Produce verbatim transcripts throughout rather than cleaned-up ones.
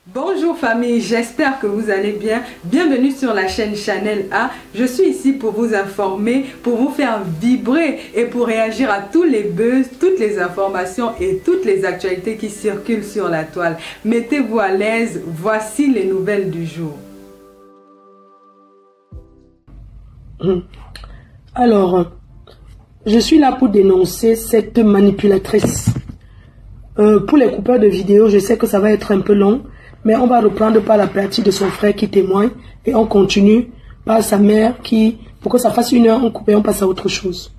Bonjour famille, j'espère que vous allez bien. Bienvenue sur la chaîne Chanel A. Je suis ici pour vous informer, pour vous faire vibrer et pour réagir à tous les buzz, toutes les informations et toutes les actualités qui circulent sur la toile. Mettez-vous à l'aise, voici les nouvelles du jour. Alors, je suis là pour dénoncer cette manipulatrice. Euh, pour les coupeurs de vidéos, je sais que ça va être un peu long. Mais on va reprendre par la partie de son frère qui témoigne et on continue par sa mère qui, pour que ça fasse une heure, on coupe et on passe à autre chose.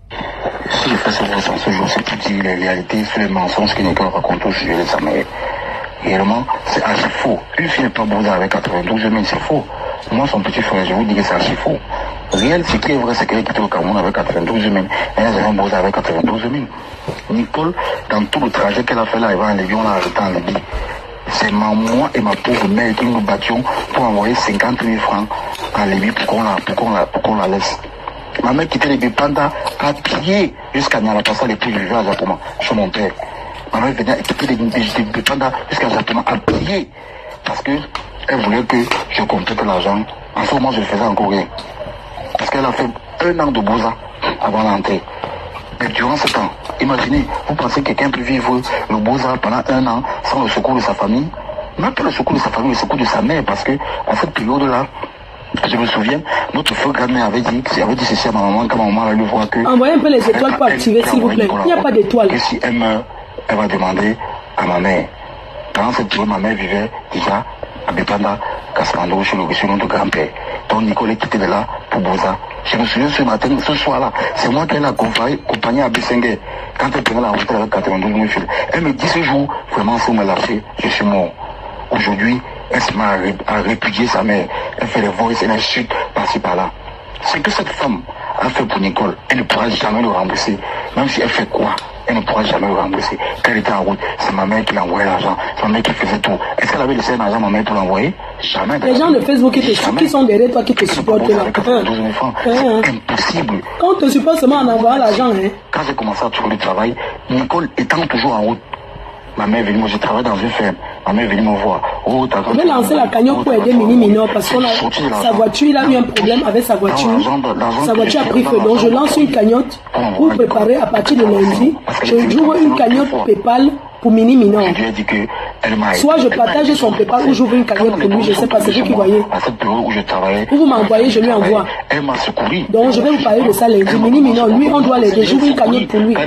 Si je fais cette version ce jour, c'est tout dire les réalités sur les mensonges que Nicole raconte au sujet de sa mère. Réellement, c'est archi faux. Une fille n'est pas bosée avec quatre-vingt-douze semaines, c'est faux. Moi, son petit frère, je vous dis que c'est archi faux. Réel, ce qui est vrai, c'est qu'elle est quittée au Cameroun avec quatre-vingt-douze semaines. Elle n'a jamais bosé avec quatre-vingt-douze semaines. Nicole, dans tout le trajet qu'elle a fait là, elle va en Libye, on l'a arrêté en Libye. C'est moi et ma pauvre mère qui nous battions pour envoyer cinquante mille francs en Libye pour qu'on la, pour qu'on la, pour qu'on la laisse. Ma mère quittait les Bipanda à pied jusqu'à Nyalapassa, les plus vivants à Japon, chez mon père. Ma mère venait quitter les Bipanda jusqu'à Japon à pied parce qu'elle voulait que je complète l'argent. En ce moment, je le faisais encore rien. Parce qu'elle a fait un an de Bouza avant l'entrée. Mais durant ce temps, imaginez, vous pensez que quelqu'un peut vivre le Bouza pendant un an sans le secours de sa famille? Même pas le secours de sa famille, le secours de sa mère, parce que à cette période-là, je me souviens, notre feu grand-mère avait dit, avait dit ceci à ma maman, quand ma maman allait voir que... Envoyez un peu les étoiles pour activer, s'il vous plaît. Il n'y a pas d'étoiles. Que si elle meurt, elle va demander à ma mère. Pendant cette période, ma mère vivait déjà à Bipanda, Kasmando, chez notre grand-père. Donc Nicolas quittait de là pour Bouza. Je me souviens ce matin, ce soir-là, c'est moi qui l'ai accompagné à Bissengue. Quand elle prenait la route avec quatre-vingt-douze mille fils. Elle me dit ce jour, vraiment, si on me lâché, je suis mort. Aujourd'hui, elle se met à répudier sa mère. Elle fait les voices, elle insulte par-ci par-là. Ce que cette femme a fait pour Nicole, elle ne pourra jamais le rembourser. Même si elle fait quoi, elle ne pourra jamais le rembourser. Quand elle était en route, c'est ma mère qui l'envoyait l'argent. C'est ma mère qui faisait tout. Est-ce qu'elle avait laissé l'argent à ma mère pour l'envoyer? Jamais. Les gens de Facebook qui, te, qui sont derrière toi, qui te supportent là. C'est impossible. Quand on te supporte seulement en envoyant l'argent, hein. Quand j'ai commencé à trouver du travail, Nicole étant toujours en route, ma mère est venue, moi je travaille dans une ferme, ma mère est venue me voir. Oh, je vais lancer la cagnotte pour aider Mini Minor parce que sa voiture, il a eu un problème avec sa voiture. Sa voiture a pris feu. Donc je lance une cagnotte pour préparer à partir de lundi. Je joue une cagnotte PayPal pour Mini Minor. Soit je partage son PayPal ou j'ouvre une cagnotte pour lui, je ne sais pas, c'est vous qui voyez. Ou vous m'envoyez, je lui envoie. Donc je vais vous parler de ça lundi. Mini Minor, lui, on doit l'aider. J'ouvre une cagnotte pour lui.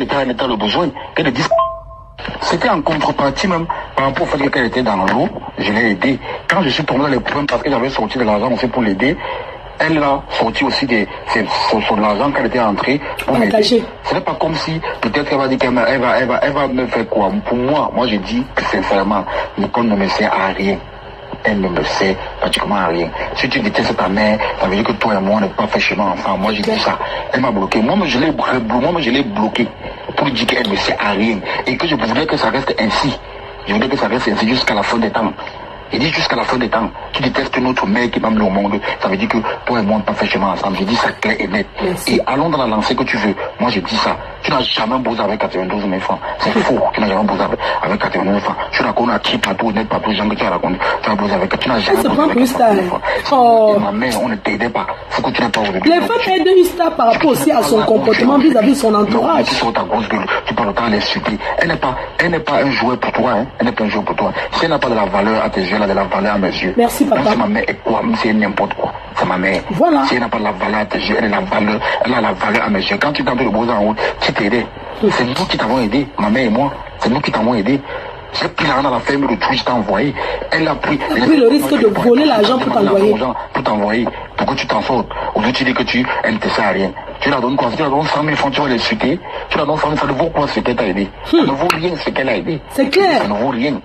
C'était en contrepartie même par rapport au fait qu'elle était dans l'eau, je l'ai aidée. Quand je suis tombé dans les problèmes parce que j'avais sorti de l'argent aussi pour l'aider, elle a sorti aussi de l'argent qu'elle était entrée pour m'aider. Ce n'est pas comme si peut-être qu'elle va dire qu'elle va, elle va, elle va, elle va me faire quoi. Pour moi, moi je dis que sincèrement, Nicole ne me sert à rien. Elle ne me sert pratiquement à rien. Si tu détestes ta mère, ça veut dire que toi et moi on n'est pas fait chemin ensemble. Moi j'ai dit ça. Elle m'a bloqué. Moi je l'ai moi je l'ai bloqué pour dire qu'elle ne me sert à rien. Et que je voudrais que ça reste ainsi. Je voudrais que ça reste ainsi jusqu'à la fin des temps. Il dit jusqu'à la fin des temps, tu détestes notre mère qui m'a mis au monde, ça veut dire que toi et moi on n'a pas fait chemin ensemble. J'ai dit ça clair et net. Merci. Et allons dans la lancée que tu veux. Moi j'ai dit ça. Tu n'as jamais bossé avec quatre-vingt-douze mille francs. C'est faux. Tu n'as jamais bossé avec, avec quatre-vingt-douze mille francs. Je raconte à qui partout, net partout, les gens que tu as raconté. Tu as bossé avec. Tu n'as jamais bossé avec quatre-vingt-douze mille francs. Oh. Et ma mère, on ne t'aidait pas. Faut que tu n'aies pas aujourd'hui. Les femmes aident une star par rapport aussi à son comportement vis-à-vis de son entourage. Tu sors ta grosse gueule, tu parles autant à l'insulter. Elle n'est pas, elle n'est pas un jouet pour toi, hein. Elle n'est pas un jouet pour toi. Si elle n'a pas de la valeur à tes yeux, elle a de la valeur à mes yeux. Merci papa. Même si ma mère est quoi, même si elle n'importe quoi, c'est ma mère. Voilà. Si elle n'a pas de la valeur à tes yeux, elle a la valeur, elle a la valeur à mes yeux. Quand tu t'entends le beau en route, qui t'aidait? C'est nous qui t'avons aidé, ma mère et moi. C'est nous qui t'avons aidé. J'ai pris l'argent dans la ferme, le tout, je t'ai envoyé. Elle a pris, elle a pris le risque de voler l'argent pour t'envoyer. Pour t'envoyer, pour que tu t'en sortes. Aujourd'hui, tu dis que tu, elle ne te sert à rien. Tu la donnes quoi? Tu la donnes cent mille francs, tu vas les suiter. Tu la donnes cent mille, ça ne vaut quoi ce qu'elle t'a aidé? Ça ne vaut rien ce qu'elle a aidé. C'est clair. Ça ne vaut rien.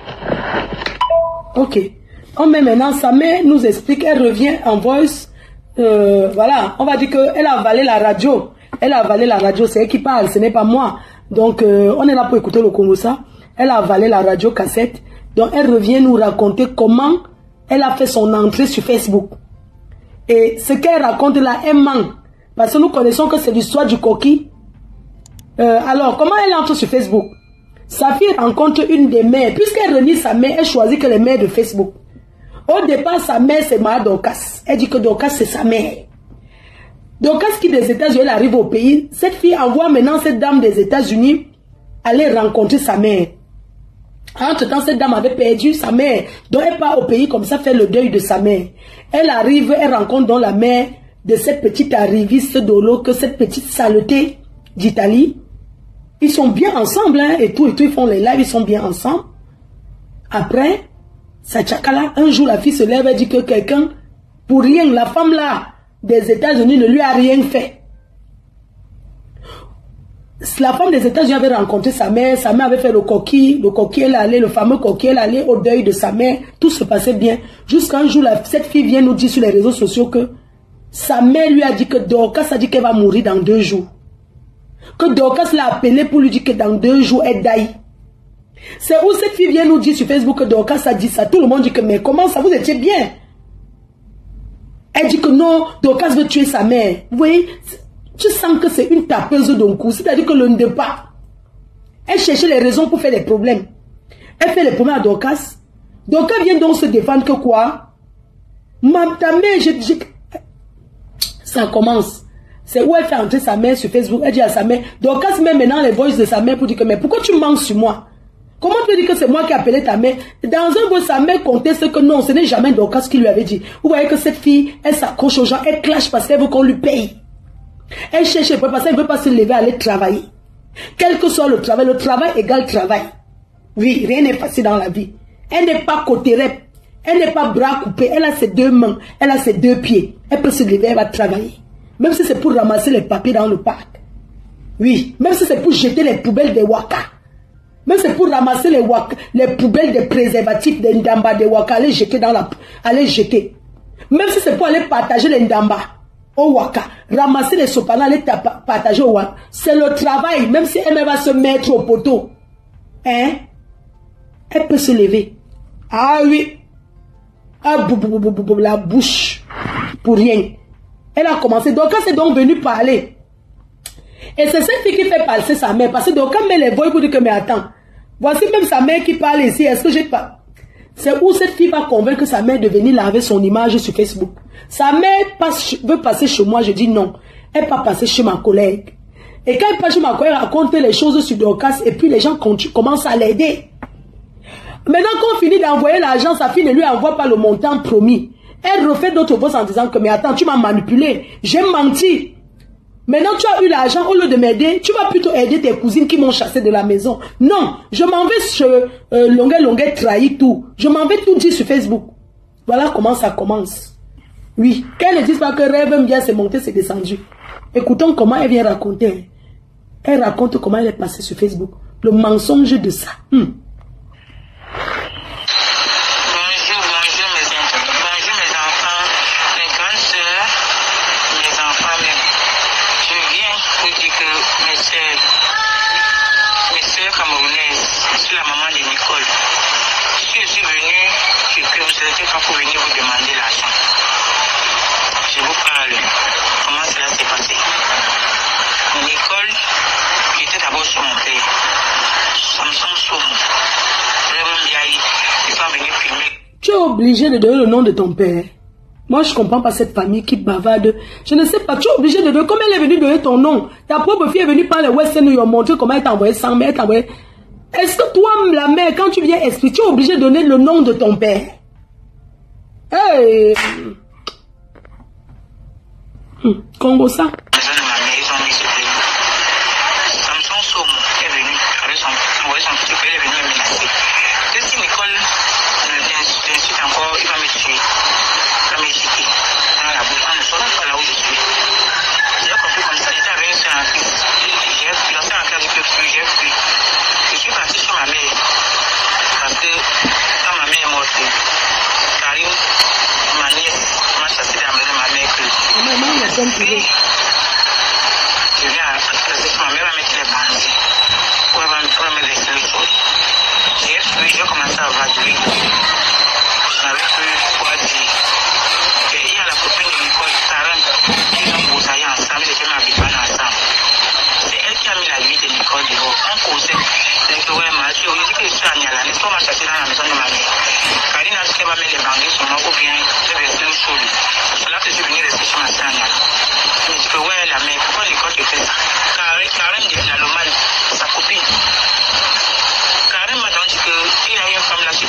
Ok. On met maintenant, sa mère nous explique, elle revient en voice. Euh, voilà, on va dire qu'elle a avalé la radio. Elle a avalé la radio, c'est elle qui parle, ce n'est pas moi. Donc, euh, on est là pour écouter le Congo ça. Elle a avalé la radio cassette. Donc, elle revient nous raconter comment elle a fait son entrée sur Facebook. Et ce qu'elle raconte là, elle ment. Parce que nous connaissons que c'est l'histoire du coquille. Euh, alors, comment elle entre sur Facebook? Sa fille rencontre une des mères. Puisqu'elle renie sa mère, elle choisit que les mères de Facebook. Au départ, sa mère, c'est Mara Dorcas. Elle dit que Dorcas, c'est sa mère. Dorcas qui des États-Unis arrive au pays. Cette fille envoie maintenant cette dame des États-Unis aller rencontrer sa mère. Entre-temps, cette dame avait perdu sa mère. Donc, elle part au pays comme ça, faire le deuil de sa mère. Elle arrive, elle rencontre dans la mère de cette petite arriviste d'Olo, que cette petite saleté d'Italie. Ils sont bien ensemble, hein, et tout, et tout, ils font les lives, ils sont bien ensemble. Après, sa tchakala, un jour, la fille se lève et dit que quelqu'un, pour rien, la femme là, des États-Unis ne lui a rien fait. La femme des États-Unis avait rencontré sa mère, sa mère avait fait le coquille, le coquille, elle allait, le fameux coquille, elle allait au deuil de sa mère, tout se passait bien. Jusqu'à un jour, la, cette fille vient nous dire sur les réseaux sociaux que sa mère lui a dit que Dorcas a dit qu'elle va mourir dans deux jours. Que Dorcas l'a appelé pour lui dire que dans deux jours, elle daille. C'est où cette fille vient nous dire sur Facebook que Dorcas a dit ça. Tout le monde dit que mais comment ça, vous étiez bien? Elle dit que non, Dorcas veut tuer sa mère. Vous voyez, tu sens que c'est une tapeuse d'un coup. C'est-à-dire que le ne pas. Elle cherchait les raisons pour faire des problèmes. Elle fait les problèmes à Dorcas. Dorcas vient donc se défendre que quoi? Ma, ta mère, je, je... ça commence. C'est où elle fait entrer sa mère sur Facebook. Elle dit à sa mère, Dorcas met maintenant les voices de sa mère pour dire que mais pourquoi tu mens sur moi? Comment tu peux dire que c'est moi qui ai appelé ta mère? Dans un voice, sa mère conteste que non, ce n'est jamais Dorcas qui lui avait dit. Vous voyez que cette fille, elle s'accroche aux gens, elle clash parce qu'elle veut qu'on lui paye. Elle cherche, elle parce qu'elle ne veut pas se lever, aller travailler. Quel que soit le travail, le travail égale travail. Oui, rien n'est facile dans la vie. Elle n'est pas côté rep, elle n'est pas bras coupés, elle a ses deux mains, elle a ses deux pieds. Elle peut se lever, elle va travailler. Même si c'est pour ramasser les papiers dans le parc. Oui, même si c'est pour jeter les poubelles des waka. Même si c'est pour ramasser les, waka, les poubelles des préservatifs des ndamba des waka, aller jeter dans la... Aller jeter. Même si c'est pour aller partager les ndamba au waka. Ramasser les sopanas, aller partager au waka. C'est le travail, même si elle va se mettre au poteau. Hein? Elle peut se lever. Ah oui. Ah, bou, bou, bou, bou, bou, la bouche. Pour rien. Elle a commencé. Donc, elle est donc venue parler. Et c'est cette fille qui fait passer sa mère. Parce que donc, quand elle les voit, pour dire que, mais attends. Voici même sa mère qui parle ici. Est-ce que j'ai pas... C'est où cette fille va convaincre sa mère de venir laver son image sur Facebook. Sa mère passe, veut passer chez moi. Je dis non. Elle va passer chez ma collègue. Et quand elle passe chez ma collègue, elle raconte les choses sur Dorcas. Et puis les gens commencent à l'aider. Maintenant, quand on finit d'envoyer l'argent, sa fille ne lui envoie pas le montant promis. Elle refait d'autres voix en disant que, mais attends, tu m'as manipulé. J'ai menti. Maintenant, tu as eu l'argent, au lieu de m'aider, tu vas plutôt aider tes cousines qui m'ont chassé de la maison. Non, je m'en vais sur euh, Longuet Longuet trahi tout. Je m'en vais tout dire sur Facebook. Voilà comment ça commence. Oui, qu'elle ne dise pas que rêve bien c'est monté, c'est descendu. Écoutons comment elle vient raconter. Elle raconte comment elle est passée sur Facebook. Le mensonge de ça. Hmm. Pour venir vous demander l'argent. Je vous parle. Comment cela s'est passé? Mon école, j'étais d'abord sur mon père. Samson Somo. Ils sont venus filmer. Tu es obligé de donner le nom de ton père. Moi, je ne comprends pas cette famille qui bavarde. Je ne sais pas. Tu es obligé de donner. Comme elle est venue donner ton nom. Ta propre fille est venue par les Western New York montrer comment elle t'a envoyé cent mille. Est-ce que toi, la mère, quand tu viens expliquer, tu es obligé de donner le nom de ton père? Hey! Hmm. Congo ça. Samson Somo est venu avec son petit frère, il est venu me menacer. Si Nicole t'insulte encore, il va me tuer. Il va me jeter dans la bouche. On ne saura pas là où je suis. J'ai compris comme ça, j'étais avec une soeur en Christ. J'ai lancé en classe, j'ai fui. Je suis parti sur ma mère. Parce que quand ma mère est morte, Karim, ma nièce m'a chassé de la maison de ma mère. Je viens à la classe, ma mère va mettre les bandits. Pour me laisser les choses. J'ai fui, j'ai commencé à vaguer. Je n'avais plus quoi dire. Et il y a la copine de Nicole, Sarah, qui ont broussaillé ensemble, j'ai fait ma bifane ensemble. C'est elle qui a mis la vie de Nicole dehors. On causait, c'est que ouais, ma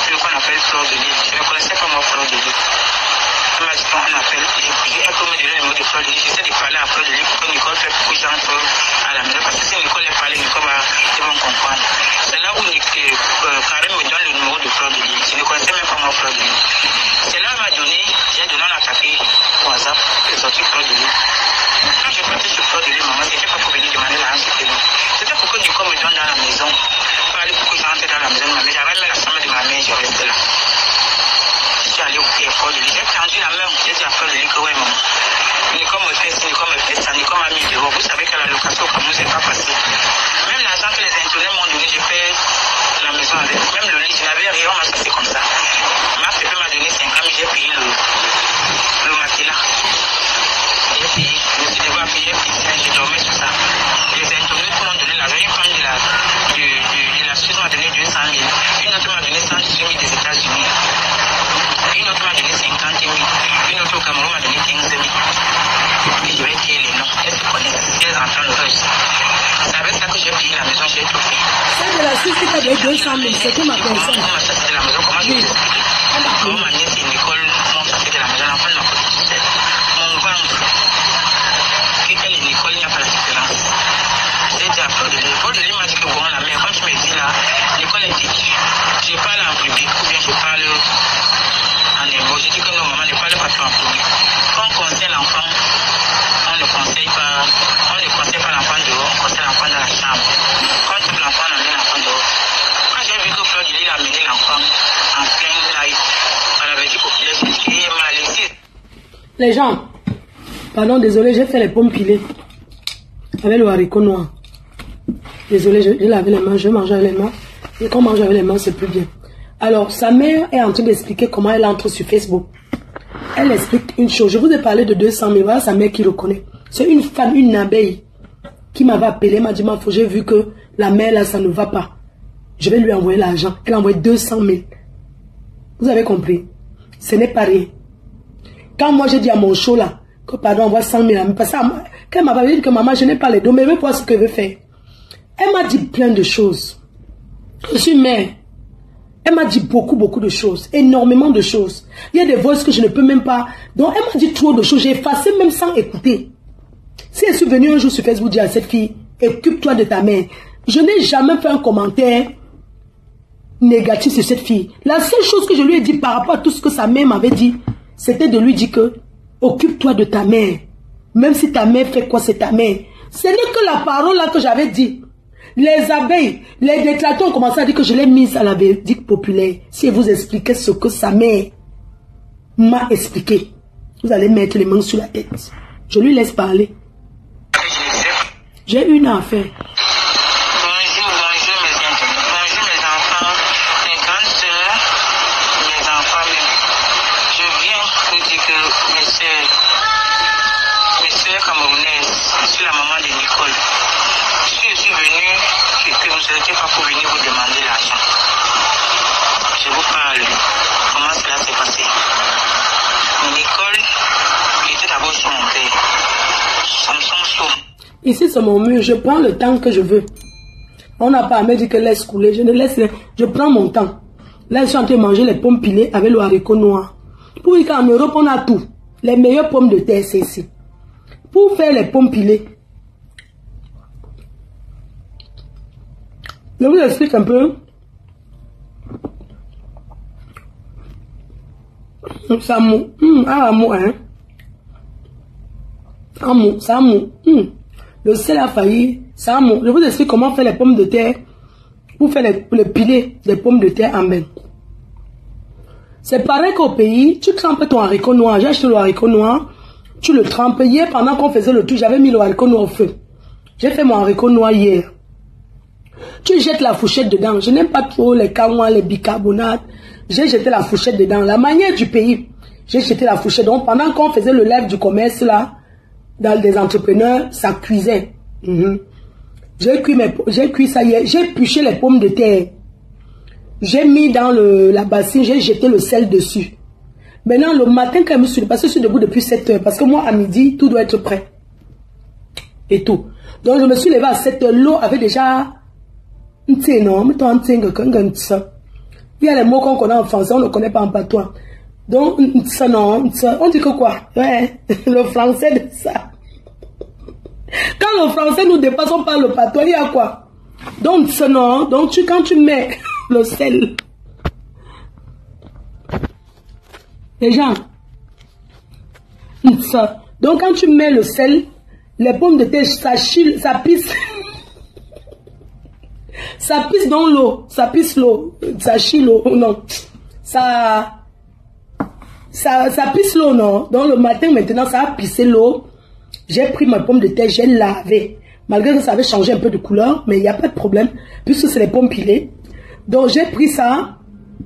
celui qu'on appelle Fleur de Lys. Je ne connaissais pas moi Fleur de Lys. Elle m'a dit qu'on appelle. Elle peut me donner le mot de Fleur de Lys. J'essaie de parler à Fleur de Lys pour que Nicole fait beaucoup d'entre à la maison. Parce que si Nicole est parlé, Nicole va comprendre. C'est là où euh, Karen me donne le numéro de Fleur de Lys. Je ne connaissais même pas moi Fleur de Lys. C'est là qu'elle m'a donné, j'ai donné un attaqué au hasard et sorti Fleur de Lys. Quand je partais sur Fleur de Lys, maman, c'était pas pour venir demander l'argent sur Fleur de Lys. C'était pour que Nicole me donne dans la maison. Pour aller pour que j'entre dans la maison de ma mère. J'avais mis la chambre de ma mère, je restais là. Je suis allé au Fleur de Lys. J'ai tendu la main, j'ai dit à Fleur de Lys que ouais, maman. Nicole me fait ça, Nicole me fait ça, Nicole m'a mis dehors. Vous savez que la location, comme nous, c'est pas facile. Même l'argent que les intérêts m'ont donné, j'ai fait la maison avec. Même le lit, je n'avais rien, on m'a chassé comme ça. Ma fille m'a donné cinq ans, j'ai payé le, le matelas. J'ai payé, je me suis devoir payer, je dormais sur ça. Les intérêts m'ont donné l'argent. Une femme de la, de, de, de la Suisse m'a donné deux cent mille. Une autre m'a donné cent dix mille des États-Unis. Une autre m'a donné cinquante mille. Une autre au Cameroun m'a donné quinze mille. Et je vais dire les noms. Elles se connaissent. Elles entendent le reste. C'est avec ça que j'ai payé la maison, j'ai tout fait. C'est de la Suisse qui t'a donné deux cent mille, c'est comme ma personne. Comment on m'a chassé de la maison, comment je vais expliquer? Comment ma nièce et Nicole m'ont chassé de la maison, l'enfant de ma petite sœur. Mon ventre. Quelqu'un et Nicole, il n'y a pas la différence. J'ai dit à Paul de Lille. Paul de Lille m'a dit que bon, la mère, comme tu me dis là, Nicole est dit. Je parle en public ou bien je parle en émo. Je dis que non, maman, ne parle pas trop en public. Quand on conseille l'enfant, on ne conseille pas, on ne conseille pas l'enfant dehors, on conseille l'enfant dans la chambre. Quand tu l'enfant, on amène l'enfant dehors. Quand j'ai vu que Fleur de Lys a amené l'enfant en plein live, on avait dit populaire, j'ai dit, il m'a laissé. Les gens, pardon, désolé, j'ai fait les pommes pilées avec le haricot noir. Désolé, j'ai lavé les mains, je mange avec les mains. Et quand on mange avec les mains, c'est plus bien. Alors, sa mère est en train d'expliquer comment elle entre sur Facebook. Elle explique une chose. Je vous ai parlé de deux cent mille. Voilà sa mère qui reconnaît. C'est une femme, une abeille, qui m'avait appelé. Elle m'a dit, ma fille, j'ai vu que la mère là, ça ne va pas. Je vais lui envoyer l'argent. Elle a envoyé deux cent mille. Vous avez compris? Ce n'est pas rien. Quand moi j'ai dit à mon show là, que pardon, envoie cent mille. Parce que quand elle m'a dit que maman, je n'ai pas les dons, mais elle veut voir ce qu'elle veut faire. Elle m'a dit plein de choses. Je suis mère. Elle m'a dit beaucoup, beaucoup de choses. Énormément de choses. Il y a des voix que je ne peux même pas. Donc, elle m'a dit trop de choses. J'ai effacé même sans écouter. Si elle est venue un jour sur Facebook dire à cette fille, occupe-toi de ta mère. Je n'ai jamais fait un commentaire négatif sur cette fille. La seule chose que je lui ai dit par rapport à tout ce que sa mère m'avait dit, c'était de lui dire que, occupe-toi de ta mère. Même si ta mère fait quoi, c'est ta mère. Ce n'est que la parole là que j'avais dit. Les abeilles, les détracteurs ont commencé à dire que je l'ai mise à la verdict populaire. Si elle vous expliquait ce que sa mère m'a expliqué, vous allez mettre les mains sur la tête. Je lui laisse parler. J'ai une affaire. Bonjour, bonjour mes enfants. Bonjour mes enfants, mes grandes soeurs, mes enfants même. Je viens vous dire que mes soeurs, mes soeurs camerounaises, je suis la maman de Nicole. Si je suis venue, c'est que vous n'étiez pas pour venir vous demander l'argent. Je vous parle. Comment cela s'est passé? Nicole était d'abord sur mon père. Samson sur. Ici, c'est mon mur. Je prends le temps que je veux. On n'a pas à me dire que laisse couler. Je ne laisse rien. Je prends mon temps. Là, je suis en train de manger les pommes pilées avec le haricot noir. Pour dire qu'en Europe, on a tout. Les meilleures pommes de terre, c'est ici. Pour faire les pommes pilées, je vous explique un peu. Ça mou. Hum, ah, mou, hein. Ah, mou, ça mou. Hum. Le sel a failli. Ça mou. Je vous explique comment faire les pommes de terre. Pour faire les, les pilés des pommes de terre en bain. C'est pareil qu'au pays, tu trempes ton haricot noir. J'ai acheté le haricot noir. Tu le trempes. Hier, pendant qu'on faisait le tout, j'avais mis le haricot noir au feu. J'ai fait mon haricot noir hier. Tu jettes la fourchette dedans. Je n'aime pas trop les camois, les bicarbonates. J'ai jeté la fourchette dedans. La manière du pays, j'ai jeté la fourchette. Donc, pendant qu'on faisait le live du commerce, là, dans des entrepreneurs, ça cuisait. Mm-hmm. J'ai cuit, mes, j'ai cuit ça hier. J'ai épluché les pommes de terre. J'ai mis dans le, la bassine, j'ai jeté le sel dessus. Maintenant, le matin, quand je me suis levé, parce que je suis debout depuis sept heures, parce que moi, à midi, tout doit être prêt. Et tout. Donc, je me suis levé à sept heures. L'eau avait déjà... Il y a les mots qu'on connaît en français, on ne connaît pas en patois. Donc, ça non, ça, on dit que quoi? Ouais, le français de ça. Quand le français nous dépasse, on parle le patois, il y a quoi? Donc, ça non, donc tu, quand tu mets le sel, les gens, ça. Donc, quand tu mets le sel, les pommes de terre, ça chille, ça pisse. Ça pisse dans l'eau. Ça pisse l'eau. Ça chie l'eau. Non. Ça, ça, ça pisse l'eau, non. Donc, le matin, maintenant, ça a pissé l'eau. J'ai pris ma pomme de terre, j'ai lavé. Malgré que ça avait changé un peu de couleur, mais il n'y a pas de problème, puisque c'est les pommes pilées. Donc, j'ai pris ça.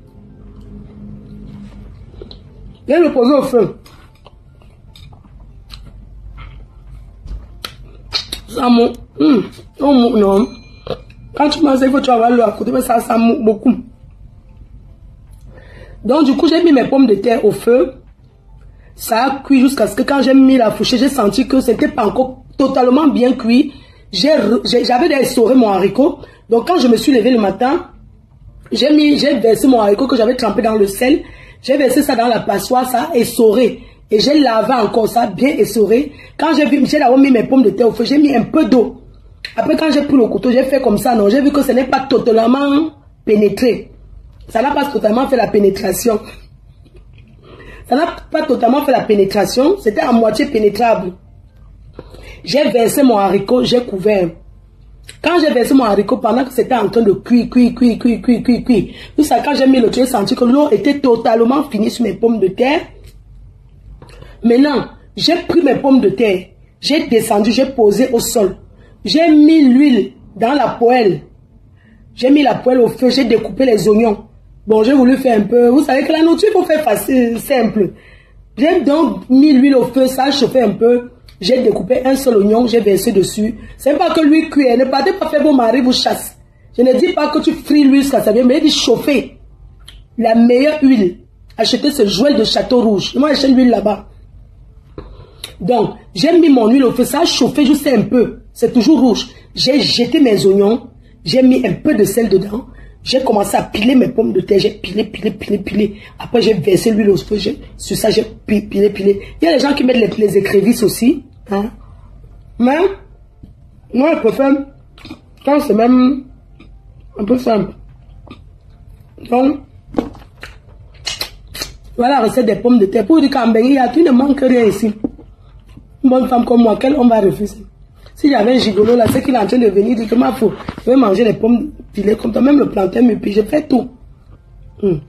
Je vais le poser au feu. Ça mou. Hum. Oh, non. Quand tu manges, il faut que tu avoir l'eau à côté, mais ça, ça mou beaucoup. Donc, du coup, j'ai mis mes pommes de terre au feu. Ça a cuit jusqu'à ce que quand j'ai mis la fourchette, j'ai senti que c'était pas encore totalement bien cuit. J'avais essoré mon haricot. Donc, quand je me suis levé le matin, j'ai mis, j'ai versé mon haricot que j'avais trempé dans le sel. J'ai versé ça dans la passoire, ça a essoré. Et j'ai lavé encore ça, bien essoré. Quand j'ai vu, j'ai mis mes pommes de terre au feu, j'ai mis un peu d'eau. Après, quand j'ai pris le couteau, j'ai fait comme ça, non, j'ai vu que ce n'est pas totalement pénétré. Ça n'a pas totalement fait la pénétration. Ça n'a pas totalement fait la pénétration, c'était à moitié pénétrable. J'ai versé mon haricot, j'ai couvert. Quand j'ai versé mon haricot, pendant que c'était en train de cuire, cuire, cuire, cuire, cuire, cuire, cuire, tout ça, quand j'ai mis le tuyau, j'ai senti que l'eau était totalement finie sur mes pommes de terre. Maintenant, j'ai pris mes pommes de terre, j'ai descendu, j'ai posé au sol. J'ai mis l'huile dans la poêle. J'ai mis la poêle au feu, j'ai découpé les oignons. Bon, j'ai voulu faire un peu... Vous savez que la nourriture, il faut faire facile, simple. J'ai donc mis l'huile au feu, ça a chauffé un peu. J'ai découpé un seul oignon, j'ai versé dessus. C'est pas que l'huile cuire. Ne partez pas faire vos maris vous chasse. Je ne dis pas que tu frites l'huile jusqu'à ça vient, mais je dis chauffer. La meilleure huile. Achetez ce jouet de Château Rouge. Moi, j'achète l'huile là-bas. Donc, j'ai mis mon huile au feu, ça a chauffé juste un peu. C'est toujours rouge. J'ai jeté mes oignons, j'ai mis un peu de sel dedans. J'ai commencé à piler mes pommes de terre. J'ai pilé, pilé, pilé, pilé. Après, j'ai versé l'huile au feu. Sur ça, j'ai pilé, pilé. Il y a des gens qui mettent les, les écrevisses aussi. Hein? Mais, moi, je préfère quand c'est même un peu simple. Donc, voilà la recette des pommes de terre. Pour dire qu'en Bengi, tu ne manques rien ici. Une bonne femme comme moi, quelle on va refuser? Si j'avais un gigolo là, c'est qu'il est en train de venir dire que ma faut, je vais manger les pommes pilées comme toi, même le plantain me pille, je fais tout. Hmm.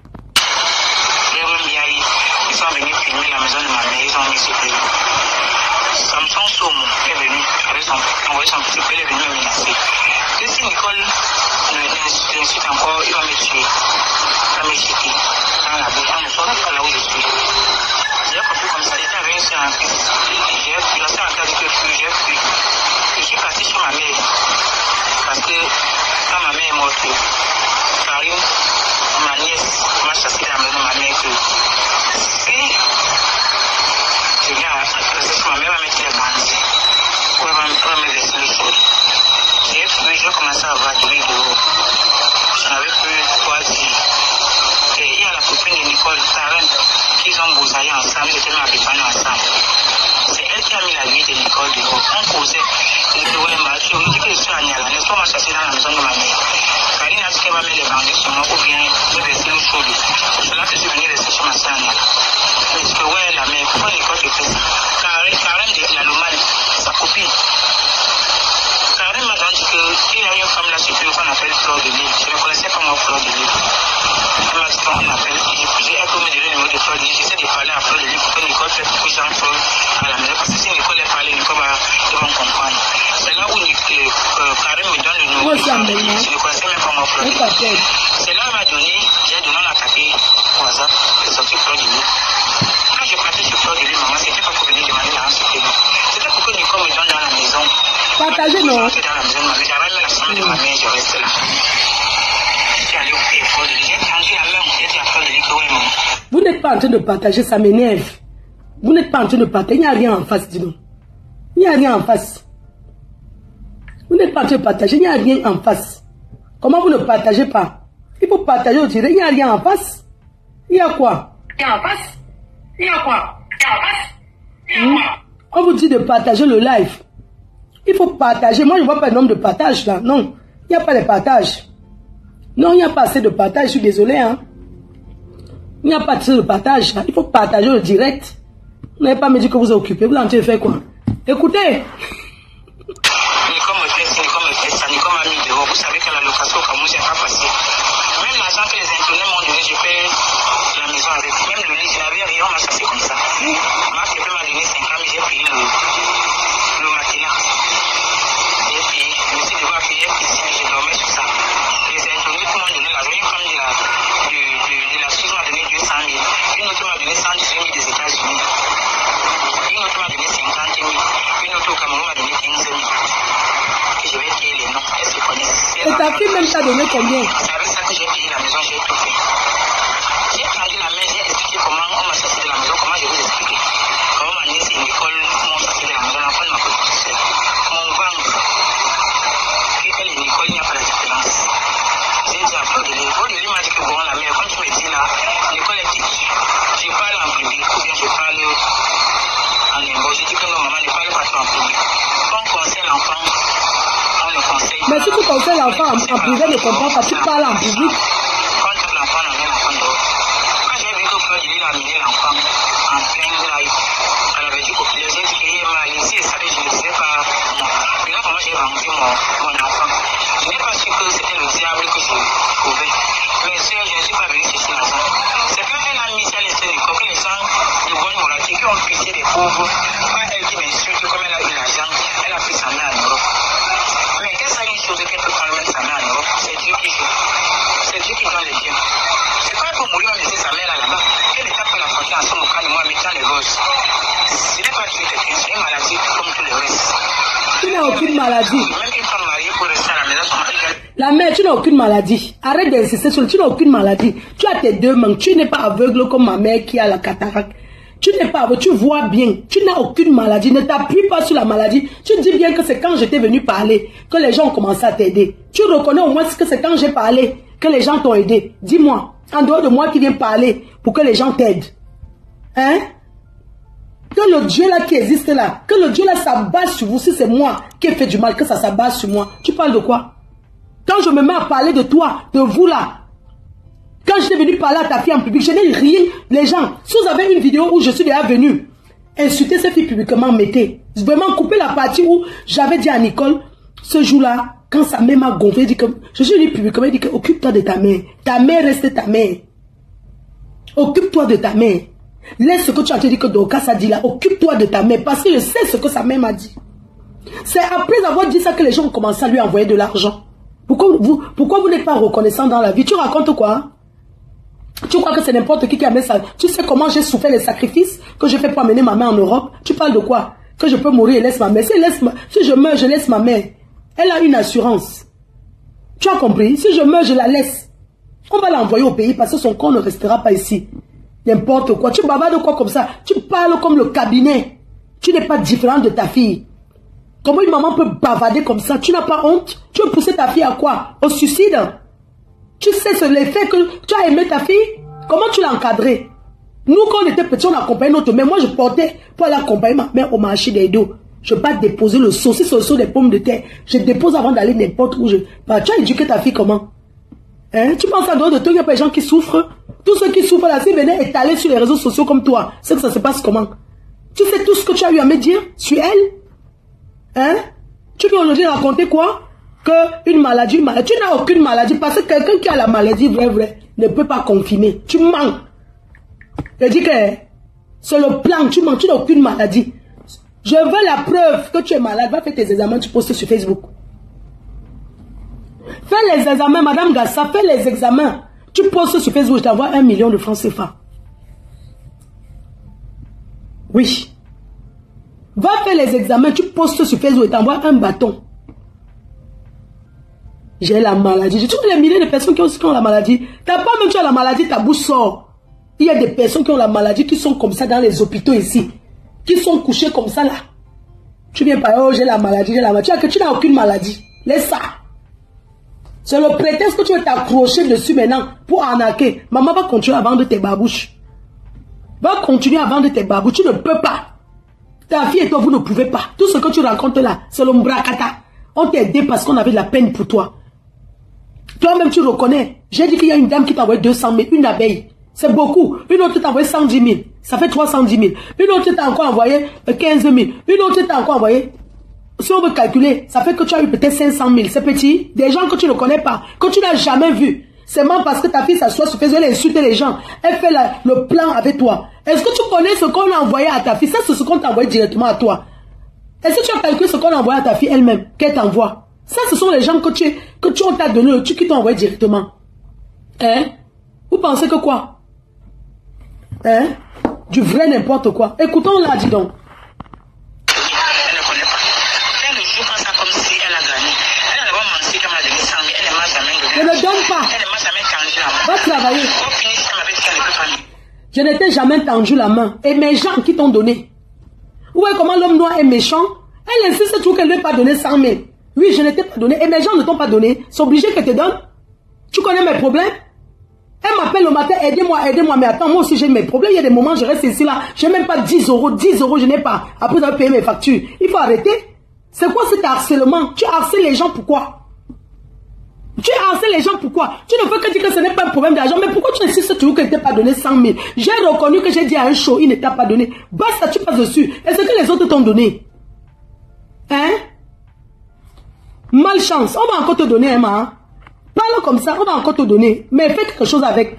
Ils sont venus filmer la maison de ma mère, ils ont mis ce film. Samson Somo est venu, avec son, envoyé son petit peu, il est venu me menacer. Que si Nicole l'insulte encore, il va me tuer. Il va me jeter dans la bouche, on ne sort pas là où je suis. J'ai compris comme ça, j'étais avec une soeur en Christ. J'ai fui, la soeur en Christ, j'ai fui, j'ai fui. Je suis parti chez ma mère. Parce que quand ma mère est morte, Karine, ma nièce, m'a chassé de la maison de ma mère. Que si je viens à la maison, ma mère va mettre les bandits. Elle va me laisser le sol. J'ai fui, j'ai commencé à avoir de l'eau. J'en avais plus trois jours. Et il y a la copine de Nicole, Karen, qui ont bousaillé ensemble, ils étaient même à ensemble. C'est elle qui a mis la vie de Nicole dehors. On causait. Je me disais, je me dis que je suis à Niala. N'est-ce pas, m'a chassé dans la maison de ma mère. Karine a dit qu'elle va mettre les bandits sur moi ou bien me laisser le chaud. C'est là que je suis venu rester chez ma soeur à Niala. Je me dis que, ouais, la mère, pourquoi Nicole te fait ça? Karen, Karen de la Lomane, sa copine. Karen m'a dit qu'il y a une femme là sur Twitter qu'on appelle Fleur de Lille. Je ne connaissais pas moi Fleur de Lille. Elle m'a dit qu'on appelle. J'ai un peu me donné le numéro de Fleur de Lille. J'essaie de parler à Fleur de Lille pour que Nicole fasse coucher en Fleur à la maison. Parce que si Nicole est parlé, Nicole va me comprendre. C'est là où euh, Karen me donne le numéro de Fleur de Lille. Je ne connaissais même pas moi Fleur de Lille. C'est là où elle m'a donné, j'ai donné la tapée au hasard. J'ai sorti Fleur de Lille. Quand je partais sur Fleur de Lille, maman, c'était pas pour venir demander la sécurité. C'était pour que Nicole me donne dans la maison. Partagez, non? J'avais mis la chambre de ma mère, je restais là. Vous n'êtes pas en train de partager, ça m'énerve. Vous n'êtes pas en train de partager, il n'y a rien en face, dis donc. Il n'y a rien en face. Vous n'êtes pas en train de partager, il n'y a rien en face. Comment vous ne partagez pas? Il faut partager au direct. Il n'y a rien en face. Il y a quoi? Il y a en face. Il y a quoi? Il y a en face. Il y a quoi? On vous dit de partager le live. Il faut partager. Moi, je ne vois pas le nombre de partages là. Non, il n'y a pas de partage. Non, il n'y a pas assez de partage. Je suis désolé. Hein. Il n'y a pas assez de partage. Là. Il faut partager le direct. Vous n'avez pas me dit que vous êtes occupé. Vous en avez fait quoi? Écoutez. Vous savez que la location au Cameroun, c'est pas facile. Même l'argent que les internets m'ont donné, j'ai fait la maison avec. Même le lit, je n'avais rien, on m'a chassé comme ça. Ma fille m'a donné cinq ans, mais j'ai payé le, le matelas. J'ai payé. Je me suis devant à payer piscine, je dormais sur ça. Les internets m'ont donné l'argent. Une femme de la, de, de, de la Suisse m'a donné deux cent mille. Une autre m'a donné cent dix-huit mille des États-Unis. Une autre m'a donné cinquante mille. Une autre au Cameroun m'a donné quinze mille. Je vais créer les noms. Est-ce que vous connaissez? Et ta fille même t'a donné combien? C'est avec ça que j'ai payé la maison, j'ai tout fait. J'ai tendu la main, j'ai expliqué comment on m'a sorti de la maison, comment je vais vous expliquer. Comment ma nièce et Nicole m'ont sorti de la maison, l'enfant ne m'a pas tout seul. Mon ventre, et elle et Nicole, il n'y a pas de différence. J'ai dit à Baudelaire, Baudelaire m'a dit que bon, la mère, comme tu me dis là, Nicole est petite. Je parle en public, ou bien je parle en lingot. Je dis que non, maman, ne parle pas trop en public. On conseille l'enfant. Mais si tu conseilles l'enfant en, en privé, ne comprends pas, tu parles en public. Quand l'enfant a mis l'enfant dehors, quand j'ai vu que Claude il a amené l'enfant en plein live, elle avait dit que les gens qui m'a laissé, ça je ne sais pas moi. Maintenant, comment j'ai vendu mon, mon enfant. Je n'ai pas su que c'était le diable que je trouvais. Mais je ne suis pas venu chercher l'argent. C'est quand elle a mis ça, les Sénégal, que les gens de bonne moralité qui ont pitié des pauvres, pas elle qui m'insulte comme elle a eu l'argent, elle a pris sa main en Europe. Mais qu'est-ce que c'est une chose qu'elle peut prendre même sa main en Europe? C'est Dieu qui joue. C'est Dieu qui donne les biens. C'est pas pour mourir, mais c'est sa mère là-bas. Elle est pour la santé en son cas de moi, mettant les gosses. Ce n'est pas tuer quelqu'un, c'est une maladie comme tous les restes. Tu n'as aucune maladie. Même une femme mariée pour rester à la maison, son mari. La mère, tu n'as aucune maladie. Arrête d'insister sur le. Tu n'as aucune maladie. Tu as tes deux mains. Tu n'es pas aveugle comme ma mère qui a la cataracte. Tu n'es pas aveugle, tu vois bien. Tu n'as aucune maladie. Ne t'appuie pas sur la maladie. Tu dis bien que c'est quand j'étais venu parler que les gens ont commencé à t'aider. Tu reconnais au moins que c'est quand j'ai parlé que les gens t'ont aidé. Dis-moi, en dehors de moi qui viens parler pour que les gens t'aident. Hein? Que le Dieu là qui existe là, que le Dieu là s'abat sur vous, si c'est moi qui ai fait du mal, que ça s'abat sur moi. Tu parles de quoi? Quand je me mets à parler de toi, de vous là, quand j'étais venu parler à ta fille en public, je n'ai rien. Les gens, si vous avez une vidéo où je suis déjà venu insulter cette fille publiquement, mettez. Vraiment couper la partie où j'avais dit à Nicole, ce jour-là, quand sa mère m'a gonflé, dit que je suis venu publiquement, il dit que occupe-toi de ta mère. Ta mère reste ta mère. Occupe-toi de ta mère. Laisse ce que tu as dit que Dorcas a dit là. Occupe-toi de ta mère. Parce que je sais ce que sa mère m'a dit. C'est après avoir dit ça que les gens ont commencé à lui envoyer de l'argent. Pourquoi vous, pourquoi vous n'êtes pas reconnaissant dans la vie? Tu racontes quoi? Tu crois que c'est n'importe qui qui a mis ça? Tu sais comment j'ai souffert les sacrifices que je fais pour amener ma mère en Europe? Tu parles de quoi? Que je peux mourir et laisse ma mère. Si, laisse ma... si je meurs, je laisse ma mère. Elle a une assurance. Tu as compris? Si je meurs, je la laisse. On va l'envoyer au pays parce que son corps ne restera pas ici. N'importe quoi. Tu bavardes de quoi comme ça? Tu parles comme le cabinet. Tu n'es pas différent de ta fille. Comment une maman peut bavarder comme ça? Tu n'as pas honte? Tu veux pousser ta fille à quoi? Au suicide? Tu sais c'est l'effet que tu as aimé ta fille? Comment tu l'as encadrée? Nous, quand on était petits, on accompagnait notre mère. Moi, je portais pour aller accompagner ma mère au marché des dos. Je ne vais pas déposer le saucisson sur des pommes de terre. Je dépose avant d'aller n'importe où. Je... Bah, tu as éduqué ta fille comment? Hein? Tu penses à dehors de toi, il n'y a pas des gens qui souffrent? Tous ceux qui souffrent là, s'ils venaient étaler sur les réseaux sociaux comme toi, c'est que ça se passe comment? Tu sais tout ce que tu as eu à me dire sur elle? Hein? Tu peux aujourd'hui raconter quoi? Que une maladie, une maladie. Tu n'as aucune maladie parce que quelqu'un qui a la maladie, vrai, vrai, ne peut pas confirmer. Tu mens. Je dis que c'est le plan, tu mens, tu n'as aucune maladie. Je veux la preuve que tu es malade. Va faire tes examens, tu postes sur Facebook. Fais les examens, Madame Gassa, fais les examens. Tu postes sur Facebook, je t'envoie un million de francs C F A. Oui. Va faire les examens, tu postes sur Facebook, je t'envoie un bâton. J'ai la maladie. J'ai tous les milliers de personnes qui ont, qui ont la maladie. T'as pas même tu as la maladie, ta bouche sort. Il y a des personnes qui ont la maladie, qui sont comme ça dans les hôpitaux ici. Qui sont couchées comme ça là. Tu viens par oh j'ai la maladie, j'ai la maladie. Tu n'as aucune maladie. Laisse ça. C'est le prétexte que tu veux t'accrocher dessus maintenant pour arnaquer. Maman va continuer à vendre tes babouches. Va continuer à vendre tes babouches. Tu ne peux pas. Ta fille et toi, vous ne pouvez pas. Tout ce que tu rencontres là, c'est le mbrakata. On t'a aidé parce qu'on avait de la peine pour toi. Toi-même, tu reconnais. J'ai dit qu'il y a une dame qui t'a envoyé deux cent mille, une abeille. C'est beaucoup. Une autre t'a envoyé cent dix mille. Ça fait trois cent dix mille. Une autre t'a encore envoyé quinze mille. Une autre t'a encore envoyé... Si on veut calculer, ça fait que tu as eu peut-être cinq cent mille. C'est petit. Des gens que tu ne connais pas, que tu n'as jamais vu. C'est même parce que ta fille s'assoit sur Facebook, elle insulte les gens. Elle fait la, le plan avec toi. Est-ce que tu connais ce qu'on a envoyé à ta fille? Ça, c'est ce qu'on t'a envoyé directement à toi. Est-ce que tu as calculé ce qu'on a envoyé à ta fille elle-même, qu'elle t'envoie? Ça, ce sont les gens que tu, que tu t'a donné le truc qui t'ont envoyé directement. Hein? Vous pensez que quoi? Hein? Du vrai n'importe quoi. Écoutons là, dis donc. Je ne donne pas. Va travailler. Je ne t'ai jamais tendu la main. Et mes gens qui t'ont donné. Vous voyez comment l'homme noir est méchant? Elle insiste toujours qu'elle ne lui ait pas donné cent mille. Oui, je ne t'ai pas donné. Et mes gens ne t'ont pas donné. C'est obligé qu'elle te donne. Tu connais mes problèmes? Elle m'appelle le matin, aidez-moi, aidez-moi. Mais attends, moi aussi j'ai mes problèmes. Il y a des moments, je reste ici là. Je n'ai même pas dix euros. dix euros, je n'ai pas. Après d'avoir payé mes factures. Il faut arrêter. C'est quoi cet harcèlement? Tu harcèles les gens, pourquoi? Tu harcèles les gens, pourquoi? Tu ne peux que dire que ce n'est pas un problème d'argent. Mais pourquoi tu insistes toujours qu'elle ne t'a pas donné cent mille? J'ai reconnu que j'ai dit à un show, il ne t'a pas donné. Basta, tu passes dessus. Est-ce que les autres t'ont donné? Hein? Malchance. On va encore te donner, Emma. Hein? Parle comme ça, on va encore te donner. Mais fais quelque chose avec.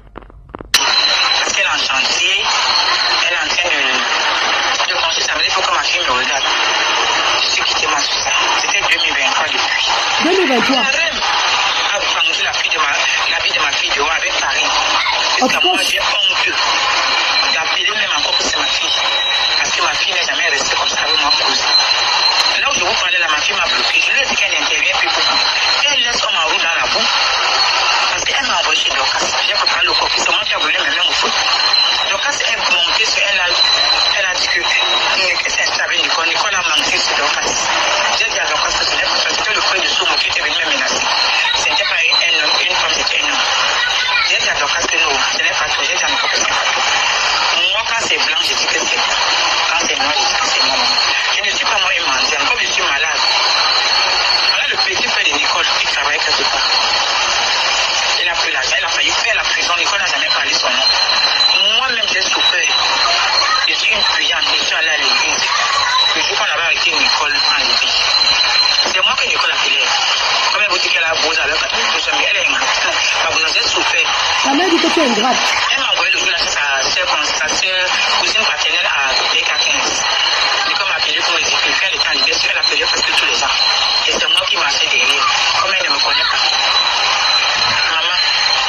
Parce qu'elle est en chantier, elle est en train de, de construire ça. Il faut que ma fille me regarde. Je suis quitté ma sur ça. C'était deux mille vingt-trois depuis. deux mille vingt-trois. A vendu la fille de ma, la vie de ma fille dehors avec Paris. Parce que moi j'ai honte d'appeler même encore que c'est ma fille. Parce que ma fille n'est jamais restée comme ça avec moi cause. Là où je vous parlais là, ma fille m'a bloqué. Je lui ai dit qu'elle n'intervient plus beaucoup. Elle laisse comme en roue dans la boue. Parce qu'elle m'a envoyé chez Dorcas. J'ai préparé le coquille. C'est moi qui a volé mes mains au foot. Dorcas est montée sur elle. Elle a dit que c'est installé avec Nicole. Nicole a menti sur Dorcas. J'ai dit à Dorcas que ce n'est pas ça. C'était le frère de Somo qui était venu me menacer. Ce n'était pas une, une femme, c'était un homme. J'ai dit à Dorcas que non, ce n'est pas toi. J'ai dit à Nicole que ce n'est pas toi. Moi, quand c'est blanc, je dis que c'est blanc. Quand c'est noir, je dis que c'est noir. Je ne suis pas moi une mendiante. Comme je suis malade. Voilà le petit frère de Nicole qui travaille quelque part. Il a pris l'argent, il a failli faire la prison. Nicole n'a jamais parlé son nom. Moi-même, j'ai souffert. Je suis une payante, je suis allée à l'église. Le jour qu'on avait arrêté Nicole en l'église. C'est moi que Nicole a appelé. Comme elle vous dit qu'elle a posé avec elle est ingrate. J'ai souffert. Ta mère dit que tu es ingrate. Elle m'a envoyé le jour là chez sa soeur, cousine paternelle à B K quinze. Nicole m'a appelé pour me dire qu'elle était en l'église, elle appelait presque tous les ans. Et c'est moi qui marchais derrière. Comme elle ne me connaît pas. Maman,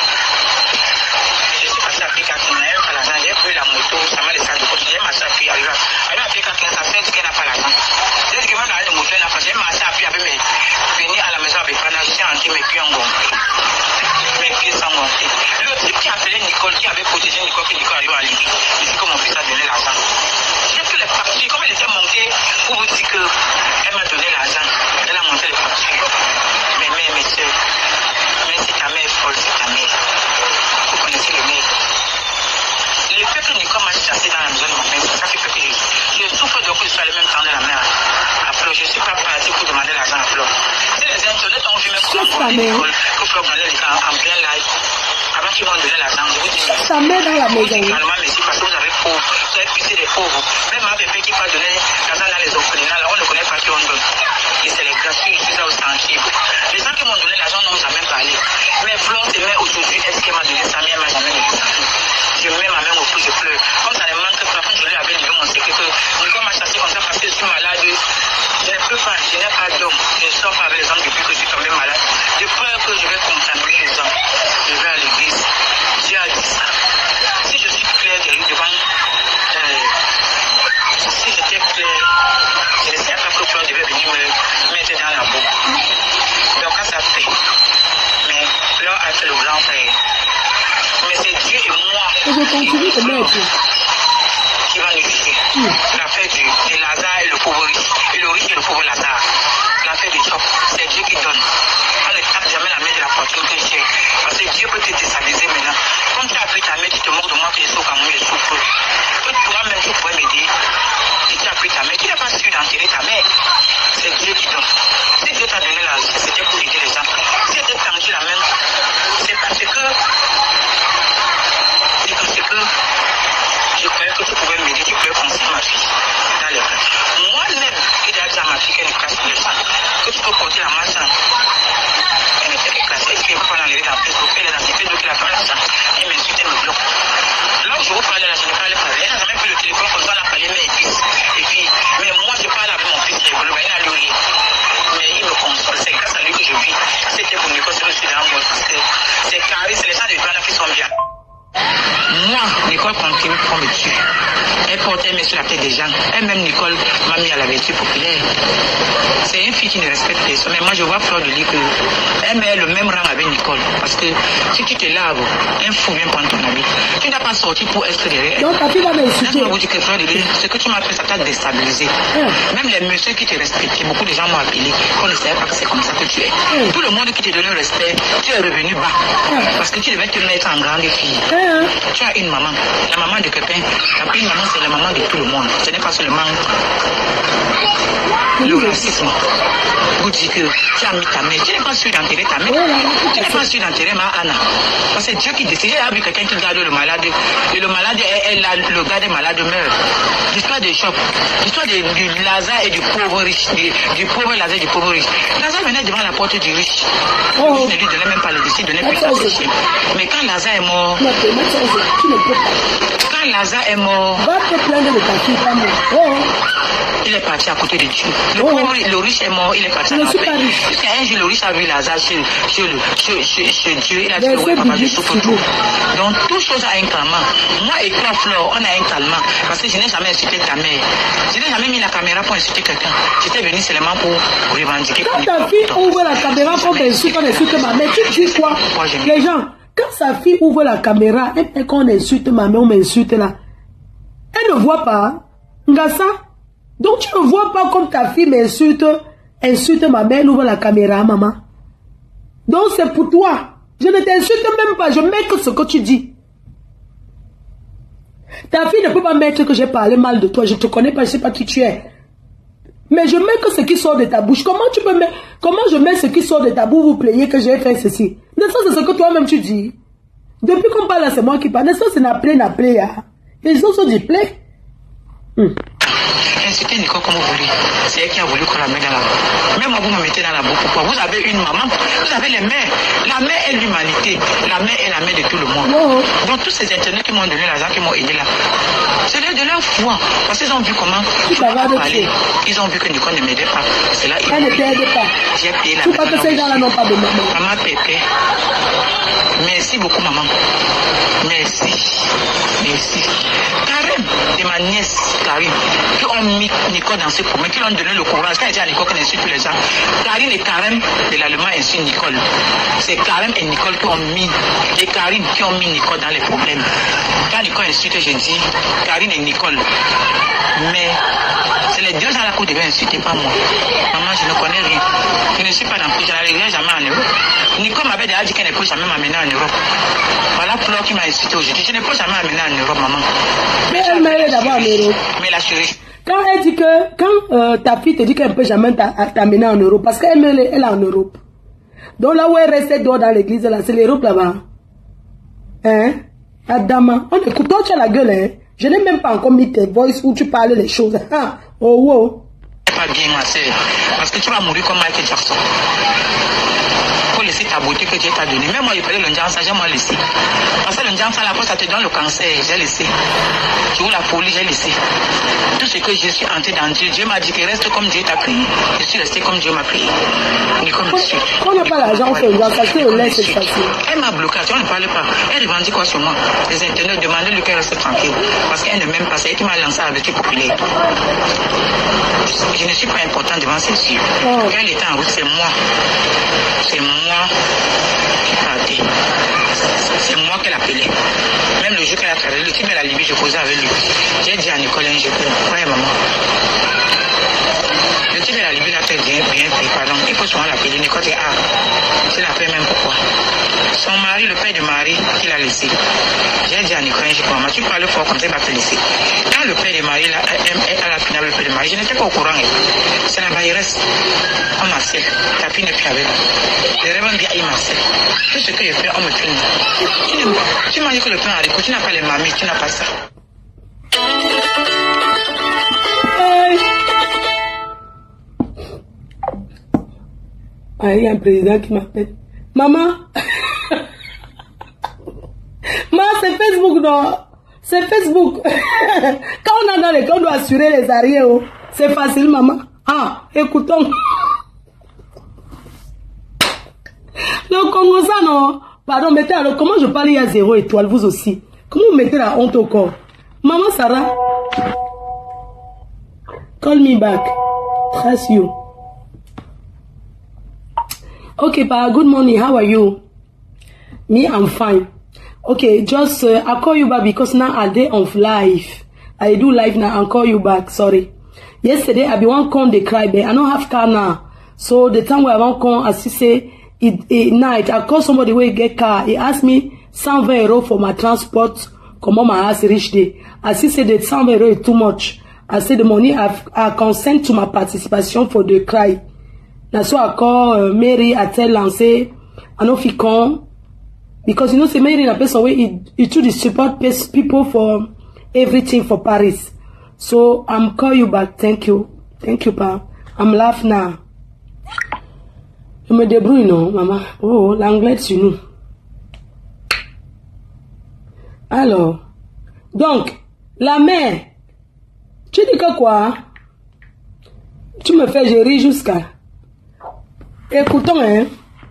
je suis passée à P K quinze, elle n'a pas l'argent, j'ai pris la moto, ça m'a laissé de côté, j'ai marché à pied, arrivé à P K quinze, ça fait qu'elle n'a pas l'argent. J'ai dit que moi, dans la moto, elle n'a pas, j'ai marché à pied avec mes, venir à la maison avec Fana, j'ai rentré mes pieds en gonflé. Mes pieds sont gonflés. Le type qui appelait Nicole, qui avait protégé Nicole, que Nicole arrive à l'église, il dit que mon fils a donné l'argent. J'ai fait les factures, comme elle était montée, pour vous dire qu'elle m'a donné l'argent, elle a monté les factures. Mes mères, mes soeurs, mais c'est ta mère folle, c'est ta mère. Vous connaissez les mères. Le fait que Nicole m'a chassé dans la maison de ma mère, ça fait que je, je souffre de que je sois le même temps de la mère. À Fleur, je ne suis pas partie pour demander l'argent à Fleur. Si les internautes ont vu même comment on Nicole, que Fleur prenait les gens en plein live, avant qu'ils m'ont donné l'argent, je vous dis, ta mère dans la maison. Calmement, merci, parce que vous avez pauvres, vous avez pissé les pauvres. Même un bébé qui va donner l'argent dans les orphelinats, là, on ne connaît pas qui on donne. Et c'est les gratuits, ici, là, au centre. Les gens qui m'ont donné l'argent n'ont jamais parlé. Mais Fleur, c'est même aujourd'hui, est-ce qu'elle m'a donné ça, mais elle m'a jamais donné ça. Je mets ma main au feu, je pleure. Comme ça ne manque pas, quand je lui avais levé mon secret, que Nicole m'a chassé comme ça parce que je suis malade. Je ne peux pas, je n'ai pas d'homme. Je ne sors pas avec les gens depuis que je suis tombé malade. J'ai peur que je vais contaminer les gens. Je vais à l'église. Dieu a dit ça. Si je suis clair devant, euh, si j'étais clair, je ne savais pas que Fleur devait venir me mettre dans la boue. Donc quand ça fait, mais Fleur a fait le blanc frère. Mais c'est Dieu et moi Et je continue de mettre. qui va unifier. Mm. L'affaire du, de Lazare et le pauvre riche. Et le riche et le pauvre Lazare. L'affaire du Job, c'est Dieu qui donne. On ne tape jamais la main continue que j'ai. Parce que Dieu peut te déstabiliser maintenant. Comme tu as appris ta mère, tu te moques de moi que je suis au Cameroun, je souffre. Toi-même, tu pourrais m'aider. Si tu as appris ta mère, tu n'as pas su d'enterrer ta mère. C'est Dieu qui donne. Si Dieu t'a donné la vie, c'était pour aider les gens. Si tu as tendu la main, c'est parce que. C'est parce que. Je croyais que tu pouvais m'aider, tu pouvais conseiller ma fille dans les bras. Moi-même, qui déjà dit à ma fille qu'elle est casse le sang, que tu peux porter la masse. Elle me fait éclater, elle ne peut pas l'enlever dans Facebook, elle est dans ses Facebook, elle a pas l'argent. Elle m'insulte, elle me bloque. Là où je vous parlais, là, je n'ai pas parlé avec elle, elle n'a jamais pris le téléphone comme ça, elle a parlé mes fils. Et puis, mais moi, je parle avec mon fils, il a lui. Mais il me console, c'est grâce à lui que je vis. C'était pour Nicole, je suis dans mon fils. C'est carré, c'est les gens de Ghana qui sont bien. Moi, Nicole continue qu'on me tue. Elle portait mes sur la tête des gens. Elle-même, Nicole, m'a mis à la vertu populaire. C'est une fille qui ne respecte personne. Mais moi, je vois Fleur de Lys qu'elle met le même rang avec Nicole. Parce que si tu te laves, un fou vient prendre ton habit. Tu n'as pas sorti pour être derrière. Donc, ta fille va m'insulter. Je vais vous dire que Fleur de Lys, ce que tu m'as fait, ça t'a déstabilisé. Mmh. Même les messieurs qui te respectaient, beaucoup de gens m'ont appelé. On ne savait pas que c'est comme ça que tu es. Mmh. Tout le monde qui te donnait le respect, tu es revenu bas. Mmh. Parce que tu devais te mettre en grande fille. Mmh. Tu as une maman, la maman de quelqu'un. Après, une maman, c'est la maman de tout le monde. Ce n'est pas seulement le racisme. Vous dites que tu as mis ta mère. Tu n'es pas sûr d'enterrer ta mère. Tu n'es pas sûr d'enterrer ma Anna. Parce que c'est Dieu qui décide. Il y a vu quelqu'un qui garde le malade. Et le malade, elle, elle, le gars des malades meurt. L'histoire des chocs. L'histoire du Lazare et du pauvre riche. Du, du pauvre Lazare et du pauvre riche. Lazare venait devant la porte du riche. Le riche ne lui donnait même pas le décide, donnait plus sa sécher. Mais quand Lazare est mort. Quand Lazare est mort. Va te plaindre de ta fille, pas moi. Oh. Il est parti à côté de Dieu. Le, oh. pauvre, le riche est mort, il est parti à la paix. Jusqu'à un jour, le riche a vu Lazare chez, chez, le, chez, chez, chez Dieu. Il a dit, oui, papa, je souffre trop. Donc, toute chose a un calmant. Moi et toi, Flore, on a un calmant. Parce que je n'ai jamais insulté ta mère. Je n'ai jamais mis la caméra pour insulter quelqu'un. J'étais venu seulement pour revendiquer. Quand ta fille ouvre la caméra pour t'insulter, on insulte ma mère, tu dis quoi? Les gens, quand sa fille ouvre la caméra, et qu'on insulte ma mère, on m'insulte là. Elle ne voit pas. Ngassa. Donc tu ne vois pas comme ta fille m'insulte, insulte ma mère, elle ouvre la caméra, maman. Donc c'est pour toi. Je ne t'insulte même pas, je mets que ce que tu dis. Ta fille ne peut pas mettre que j'ai parlé mal de toi, je ne te connais pas, je ne sais pas qui tu es. Mais je mets que ce qui sort de ta bouche. Comment tu peux mettre, comment je mets ce qui sort de ta bouche, vous plaignez que j'ai fait ceci? N'est-ce pas c'est ce que toi-même tu dis? Depuis qu'on parle là, c'est moi qui parle. N'est-ce pas c'est n'appelé, n'appelé, hein? Ils ont dit plaît. Hmm. Insultez Nicole comme vous voulez. C'est elle qui a voulu qu'on la mette dans la boue. Même moi, vous me mettez dans la boue. Pourquoi? Vous avez une maman, vous avez les mères. La mère est l'humanité. La mère est la mère de tout le monde. Oh. Donc tous ces internautes qui m'ont donné l'argent, qui m'ont aidé là, c'est de leur foi. Parce qu'ils ont vu comment parler. Ils ont vu que Nicole ne m'aidait pas. C'est là ils elle ne t'aide pas. J'ai payé la maison. Pas que ces gens-là n'ont pas de maman. Maman Pépé. Merci beaucoup, maman. Merci. Merci. Karim, de ma nièce Karim, qui ont mis Nicole dans ce problème, qui lui ont donné le courage. Quand elle dit à Nicole qu'on insulte tous les gens, Karim et Karim de l'Allemand insultent Nicole. C'est Karim et Nicole qui ont mis, et Karim qui ont mis Nicole dans les problèmes. Quand Nicole insulte, je dis Karim et Nicole. Mais c'est les deux gens là qu'on devait insulter, pas moi. Maman, je ne connais rien. Je ne suis pas dans le je n'arriverai jamais en Europe. Nicole m'avait déjà dit qu'elle ne peut jamais m'amener en Europe. Voilà Flore qui m'a insulté aujourd'hui. Je ne peux jamais m'amener en Europe, maman. Mais elle m'a aidé d'abord en Europe. Mais la chérie. Quand elle dit que, quand euh, ta fille te dit qu'elle ne peut jamais t'amener en Europe, parce qu'elle elle est en Europe. Donc là où elle restait dehors dans l'église, là, c'est l'Europe là-bas. Hein? Adama, on écoute, toi tu as la gueule, hein? Je n'ai même pas encore mis tes voices où tu parles les choses. Ah, oh, wow. Pas bien, ma soeur. Parce que tu vas mourir comme Michael Jackson. Faut laisser ta beauté que Dieu t'a donnée. Même moi, il fallait le Ndiansa, j'ai moi laissé. Parce que le Ndiansa, là, ça te donne le cancer, j'ai laissé. Tu vois la folie, j'ai laissé. Tout ce que je suis entré dans Dieu, Dieu m'a dit que reste comme Dieu t'a créé. Je suis resté comme Dieu m'a créé. Ni comme je suis. On n'a pas l'argent, on fait le Ndiansa, c'est laisse, c'est facile. Elle m'a bloqué, on ne parle pas. Elle revendique quoi sur moi? Les internautes demandent-lui qu'elle reste tranquille. Parce qu'elle ne m'aime pas, c'est elle qui m'a lancé avec les populaires. Je ne suis pas important devant ses yeux. Oh. Quand elle était en route, c'est moi. C'est moi qui partais. C'est moi qu'elle appelait. Même le jour qu'elle a travaillé, le type de la Libye, je causais avec lui. J'ai dit à Nicole, je peux. Ouais, maman. Le type de la Libye l'a fait bien, bien fait, pardon. Il faut souvent l'appeler Nicole dit ah, je l'appelle même pourquoi. Son mari, le père de Marie, qui l'a laissé. J'ai dit à Nicole, je crois, tu parles fort comme ça, il va te laisser. Quand le père de Marie, là, elle a fini avec le père de Marie, je n'étais pas au courant. C'est la bailleresse. On m'a fait. Ta fille n'est plus avec moi. Les rêves bien, il m'a fait. Tout ce que je fais, on me punit. Tu m'as dit que le pain haricot, tu n'as pas les mamies, tu n'as pas ça. Ah, il y a un président qui m'appelle. Maman. Maman, c'est Facebook, non? C'est Facebook. Quand on a dans les cas, on doit assurer les arrières. Oh. C'est facile, maman. Ah, écoutons. Le Congo, ça, non? Pardon, mettez alors, comment je parle, il y a zéro étoile, vous aussi. Comment vous mettez la honte au corps? Maman Sarah. Call me back. Trust you. Okay, pa, good morning. How are you? Me, I'm fine. Okay, just uh, I'll call you back because now I day on live. I do live now. I'll call you back. Sorry. Yesterday I be one come they cry, but I don't have car now. So the time where I want come, as you say, it, it night I call somebody where get car. He asked me one hundred euro for my transport. Come on my house reach day. As he said the one hundred euro is too much. I said the money I I consent to my participation for the cry. Now so I call uh, Mary. I tell her and say I know if he come. Because you know, say Mary in a person way it it to the support people for everything for Paris. So I'm call you back. Thank you, thank you, pa. I'm laugh now. Je me débrouille non, maman. Oh, l'anglais tu nous. Alors, donc la mère, tu dis que quoi? Tu me fais gérer jusqu'à. Écoutons hein.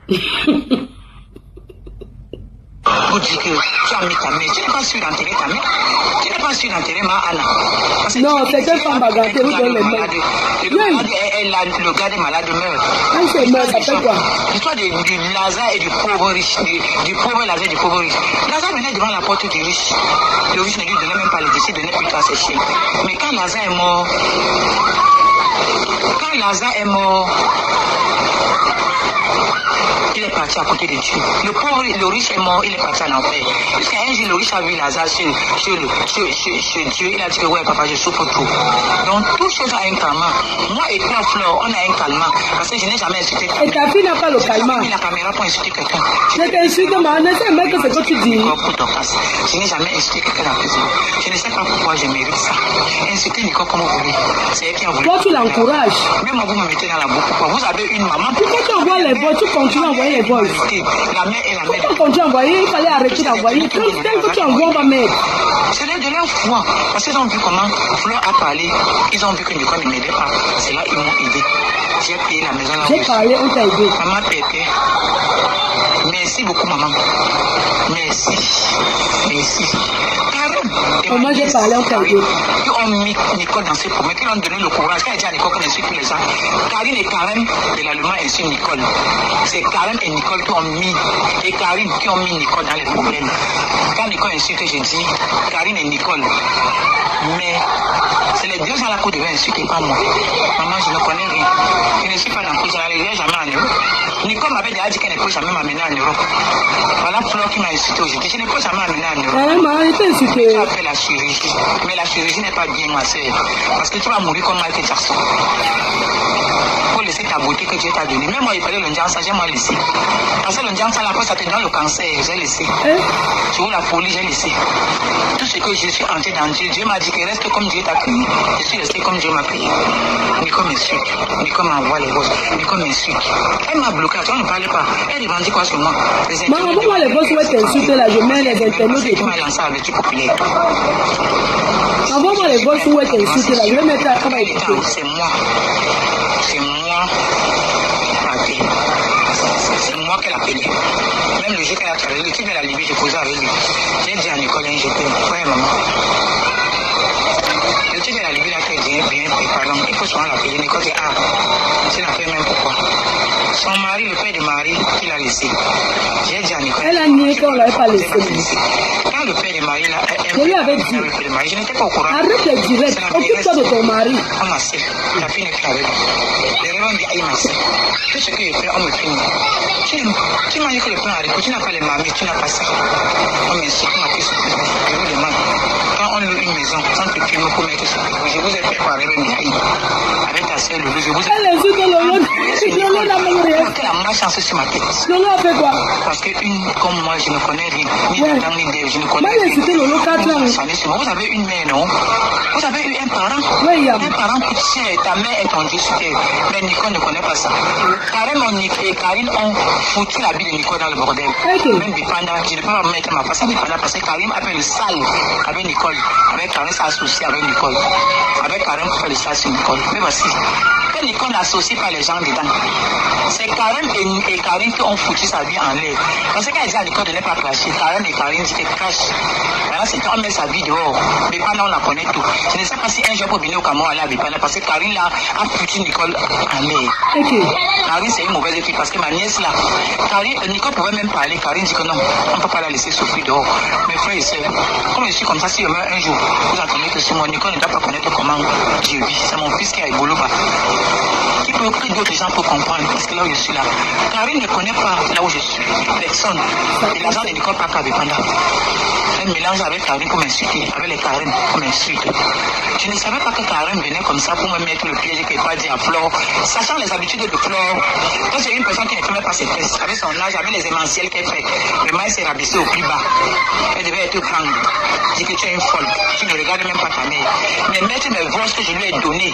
Pour dire que tu as mis ta mère, tu n'es pas sûr d'enterrer ta mère, tu n'es pas sûr d'enterrer ma Anna. Non, c'est quelle femme bagarre, vous donnez les mains. Le gars des malades meurt. Quand c'est mort, ça fait quoi? L'histoire du Lazare et du pauvre riche, du pauvre Lazare et du pauvre riche. Lazare venait devant la porte du riche. Le riche ne lui donnait même pas les décès, donnait plutôt à ses chiens. Mais quand Lazare est mort, quand Lazare est mort, il est parti à côté de Dieu. Le pauvre, le riche est mort, il est parti en enfer. Jusqu'à un jour, le riche a vu Lazare chez, chez, chez, chez, chez Dieu. Il a dit que ouais, papa, je souffre trop. Donc, toute chose a un calmant. Moi et toi, Flore, on a un calmant. Parce que je n'ai jamais insulté quelqu'un. Et ta fille n'a pas le calmant. Je n'ai jamais mis la caméra pour insulter quelqu'un. Je t'ai insulté, mais on essaie même que c'est que tu dis. Je n'ai jamais insulté quelqu'un dans Facebook. Je ne sais pas pourquoi je mérite ça. Insulter Nicole comme vous voulez. C'est elle qui a voulu. Toi, tu l'encourages. Même moi, vous me mettez dans la boucle. Pourquoi? Vous avez une maman. Pourquoi tu envoies les voix? Tu continues à envoyer les voix. La mère et la mère. Quand on continue à envoyer, il fallait arrêter d'envoyer. Quand que tu envoies, on va mettre. C'est de leur foi. Parce qu'ils ont vu comment Fleur a parlé. Ils ont vu que Nicole ne m'aidait pas. C'est là qu'ils m'ont aidé. J'ai payé la maison là. J'ai parlé, on t'a aidé. Maman Pépé. Merci beaucoup, maman. Merci. Merci. Oh, moi j'ai parlé, on t'a aidé. Ils ont mis Nicole dans ses promesses. Ils ont donné le courage. Quand elle dit à Nicole qu'on insulte tous les gens, Karine et Karen de l'allemand insultent Nicole. C'est Karen et Nicole qui ont mis, et Karine qui ont mis Nicole dans les problèmes. Quand Nicole insulte, je dis Karine et Nicole. Mais c'est les deux gens là qui devaient insulter, pas moi. Maman, je ne connais rien. Je ne suis pas dans le coup, je n'arriverai jamais en Europe. Nicole m'avait déjà dit qu'elle ne peut jamais m'amener en Europe. Voilà Fleur qui m'a insulté aujourd'hui. Je ne peux jamais m'amener en Europe. Ah, maman, elle t'a insulté. Tu as fait la chirurgie. Mais la chirurgie n'est pas bien, ma soeur. Parce que tu vas mourir comme Michael Jackson. Pour laisser ta beauté que Dieu t'a donnée. Même moi, il fallait le Ndiansa, j'ai moi laissé. Parce que le Ndiansa, là, ça te donne le cancer, j'ai laissé. Eh? Tu vois la folie, j'ai laissé. Tout ce que je suis entré dans Dieu, Dieu m'a dit que reste comme Dieu t'a créé. Je suis resté comme Dieu m'a créé. Nicole m'insulte. Nicole m'envoie les bosses. Nicole m'insulte. Elle m'a bloqué, tu ne parlais pas. Elle revendique quoi sur moi? Maman, pourquoi les bosses vont t'insulter là? Je mets les internautes et tout. Tu m'as lancé avec du populaire. Envoie-moi les bosses où elle t'insulte là. Je vais mettre à comment écouter. C'est moi. C'est moi. C'est moi qu'elle a payé. Même le jour qu'elle a travaillé, le type de la Libye, j'ai posé avec lui. J'ai dit à Nicole, je paye. Ouais, maman. Le type de la Libye, là, qui dit bien, pardon, il faut souvent la payer. Nicole dit, ah, tu l'as fait même pourquoi? Son mari, le père de Marie, qui l'a laissé. J'ai dit à Nicole. Elle a nié qu'on ne l'avait pas laissé. Quand le père de Marie, là, Je lui avais dit. Je n'étais pas au courant. Arrête les directs. Occupe-toi de ton mari. On m'a fait. La fille n'est avec. Les rêves ont dit aïe, ma sœur. Tout ce que je fais, on me finit. Tu, tu m'as dit que le pain haricot, tu n'as pas les mamies, tu n'as pas ça. On m'insulte, on m'a fait ce que je vous demande. Quand on loue une maison, sans que tu me pour mettre ce que je vous ai fait par rêve, avec ta sœur, le je vous ai Elle insulte le Lolo. Lolo n'a même rien. La malchance sur ma tête. Lolo a fait quoi? Parce qu'une comme moi, je ne connais rien. Ni Ouais. dedans, ni derrière, je ne connais Moi, rien. j'ai insulté Lolo quatre ans. Vous avez une mère, non? Vous avez eu un parent? Oui, il y a. Un parent coûte cher, ta mère est ton Dieu sur terre. Mais Nicole ne connaît pas ça. Karen et Karine ont foutu la vie de Nicole dans le bordel. Ok. Même Bipanda, je ne peux pas mettre ma face à Bipanda parce que Karine a fait le sale avec Nicole. Avec Karine, ça associé avec Nicole. Avec Karine, pour faire le sale sur Nicole. Mais voici, que Nicole n'associe pas les gens dedans. C'est Karen et, et Karine qui ont foutu sa vie en l'air. Parce qu'elle dit à Nicole de ne pas cracher. Karen et Karine dit qu'elle crache. Maintenant, c'est quand on met sa vie dehors. Bipanda, on la connaît tout. Je ne sais pas si un jour pour venir au Cameroun aller à Bipanda parce que Karine là a foutu Nicole en l'air. Ok. Karine, c'est une mauvaise fille parce que ma nièce là, Karine, Nicole pouvait même parler. Karine dit que non, on ne peut pas la laisser souffrir dehors. Mes frères et sœurs, comme je suis comme ça, si je meurs un jour, vous entendez que c'est moi, Nicole ne doit pas connaître comment je vis. C'est mon fils qui est Boloba. Qui peut, que d'autres gens peuvent comprendre parce que là où je suis là, Karine ne connaît pas là où je suis. Personne. Et l'argent de Nicole pas qu'à Bipanda. Elle mélange avec Karine pour m'insulter, avec les Karine pour m'insulter. Je ne savais pas que Karine venait comme ça pour me mettre le piège qu'elle pas dit à Flore, sachant les habitudes de Flore. Quand c'est une personne qui ne fait pas ses tests, avec son âge, avec les émanciels qu'elle fait, vraiment elle s'est rabaissée au plus bas. Elle devait être prendre. Dit que tu es une folle, tu ne regardes même pas ta mère. Mais mettre mes voix que je lui ai donné,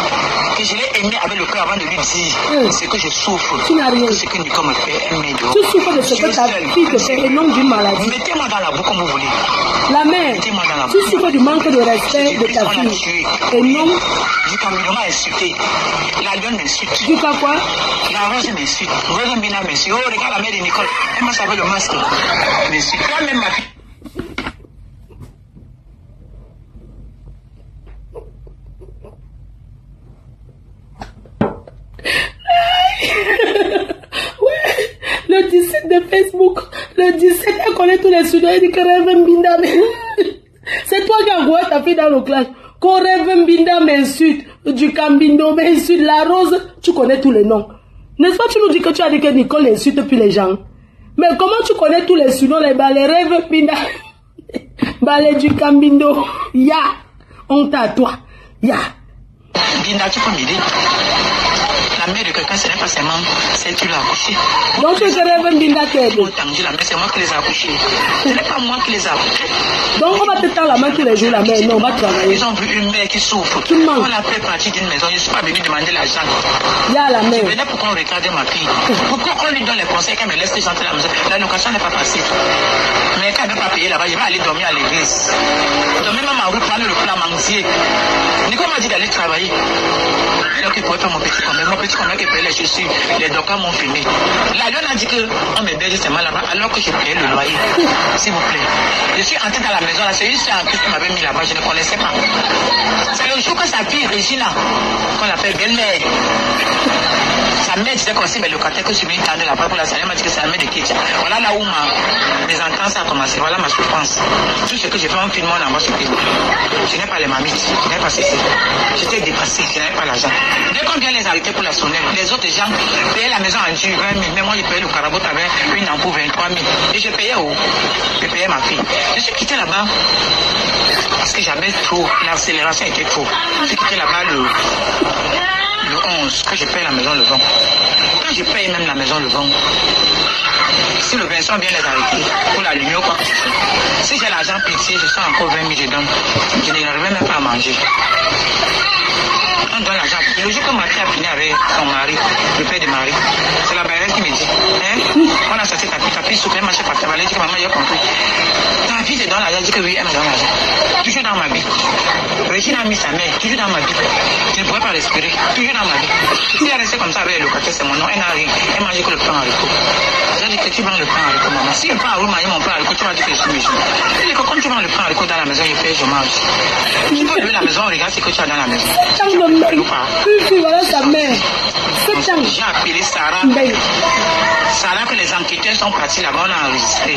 que je l'ai aimé avec le cœur avant de lui dire, Mm. c'est que je souffre. Tu n'as rien. Ce que Nicole me fait, elle m'aide. Tu souffres de ce que ta fille te fait et non d'une maladie. Mettez-moi dans la boue comme vous voulez. La mère, tu souffres du manque de respect de ta fille et non du camion m'a insulté. La lionne m'insulte. du cas quoi? La rose m'insulte. Rose Mbina m'insulte. Oh, regarde la mère de Nicole. Elle m'a servi le masque. M'insulte. Toi-même, ma fille. Ouais, le dix-sept de Facebook, le dix-sept, elle connaît tous les studios, elle dit que Rêve Mbinda, mais c'est toi qui as envoyé ta fille dans le clash. Quand Rêve Mbinda m'insulte, du Cambindo m'insulte, la Rose, tu connais tous les noms. N'est-ce pas, tu nous dis que tu as dit que Nicole insulte puis les gens. Mais comment tu connais tous les studios, les balais, Rêve Mbinda, balais du Cambindo, ya, honte à toi, ya. Binda, tu peux m'aider. La mère de quelqu'un, ce n'est pas seulement celle qui l'a accouchée. Donc tu serais même Binda qui aide. C'est moi qui les ai accouchés. Ce n'est pas moi qui les ai accouchés. Donc on va te tendre la main tous les jours, la mère. Non, on va travailler. Ils ont vu une mère qui souffre. Tout le monde. On l'a fait partie d'une maison. Je ne suis pas venu demander l'argent. Il y a la mère. Je venais pour qu'on regarde ma fille. Pourquoi on lui donne les conseils qu'elle me laisse chanter la maison? La location n'est pas facile. Mais quand elle ne veut pas payer là-bas, je vais aller dormir à l'église. Dormir même en route, prendre le plat mangier. Nico m'a dit d'aller travailler. Donc il pouvait faire mon petit commerce. Mon petit commerce qui payait les chaussures. Les docteurs m'ont filmé. La lionne a dit qu'on m'héberge seulement là-bas alors que je payais le loyer. S'il vous plaît. Je suis entré dans la maison là. C'est une soeur en plus qui m'avait mis là-bas. Je ne connaissais pas. C'est le jour que sa fille, Régina, qu'on appelle belle-mère. Sa mère disait qu'on s'est mis locataire que je suis venu tendre là-bas pour la salle. Elle m'a dit que c'est la mère de Kétia. Voilà là où ma, mes entences a commencé. Voilà ma souffrance. Tout ce que j'ai fait en filmant là-bas sur Facebook. Je n'ai pas les mamites. Je n'ai pas ceci. J'étais dépassé. Je n'avais pas l'argent. Dès qu'on vient les arrêter pour la sonner, les autres gens payaient la maison en dur vingt mille. Mais moi, je payais le carabot avec une ampoule vingt-trois mille. Et je payais où? Je payais ma fille. Je suis quitté là-bas parce que j'avais trop. L'accélération était trop. Je suis quitté là-bas le. Le onze, quand je paye la maison le vingt. Quand je paye même la maison le vingt, si le Vincent vient les arrêter pour la lumière ou quoi que ce soit, si j'ai l'argent pitié, je sens encore vingt mille, je donne. Je n'arrivais même pas à manger. On donne l'argent. Le jour que ma fille a fini avec son mari, le père de Marie, c'est la bailleuse qui me dit, hein, on a sorti ta fille, ta fille souffre, elle marchait par terre, elle dit que maman, j'ai compris. Ta fille te donne l'argent, elle dit que oui, elle me donne l'argent. Toujours dans ma vie. Régine a mis sa mère, toujours dans ma vie. Je ne pourrais pas respirer, toujours dans ma vie. Si elle restait comme ça avec le locataire, c'est mon nom, elle n'a rien. Elle mangeait que le pain haricot. J'ai dit que tu vends le pain haricot, maman. Si le pain haricot mange mon pain haricot, tu vas dire que je suis méchant. Elle dit que comme tu vends le pain haricot dans la maison, je paye, je mange. Tu peux lever la maison, regarde ce que tu as dans la maison. Puis voilà sa mère. Cette J'ai appelé Sarah. Sarah, que les enquêteurs sont partis là-bas, on a enregistré.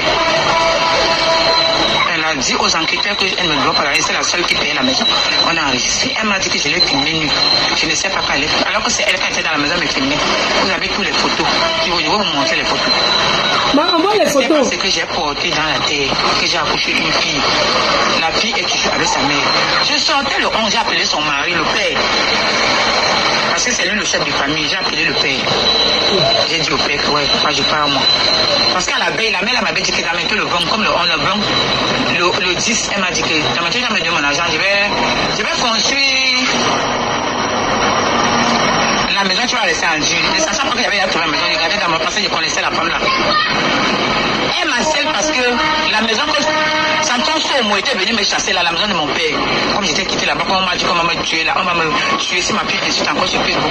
Elle a dit aux enquêteurs qu'elle ne doit pas la laisser, c'est la seule qui paye la maison. On a enregistré. Elle m'a dit que je l'ai filmé nu. Je ne sais pas parler. Alors que c'est elle qui était dans la maison me filmer. Vous avez toutes les photos. Je vais vous montrer les photos. Ma, envoie les photos. C'est ce que j'ai porté dans la terre, que j'ai accouché une fille. La fille est toujours avec sa mère. Je sortais le onze, j'ai appelé son mari, le père. Parce que c'est lui le chef de famille, j'ai appelé le père. J'ai dit au père que ouais, papa, je pars moi. Parce qu'à la veille, la mère m'avait dit que dans le vingt, comme le onze, le vingt, le, le dix, elle m'a dit que dans le vingt, je me donne mon argent, je vais, je vais construire la maison, tu vas laisser en Dieu. Ne sachant pas que j'avais trouvé la maison, je regardais dans mon passé, je connaissais la femme là. Elle m'a scellé parce que la maison que Santon Somo était venu me chasser là, la maison de mon père. Comme j'étais quitté là-bas, on m'a dit qu'on va me tuer là, on va me tuer si ma fille insulte encore sur Facebook.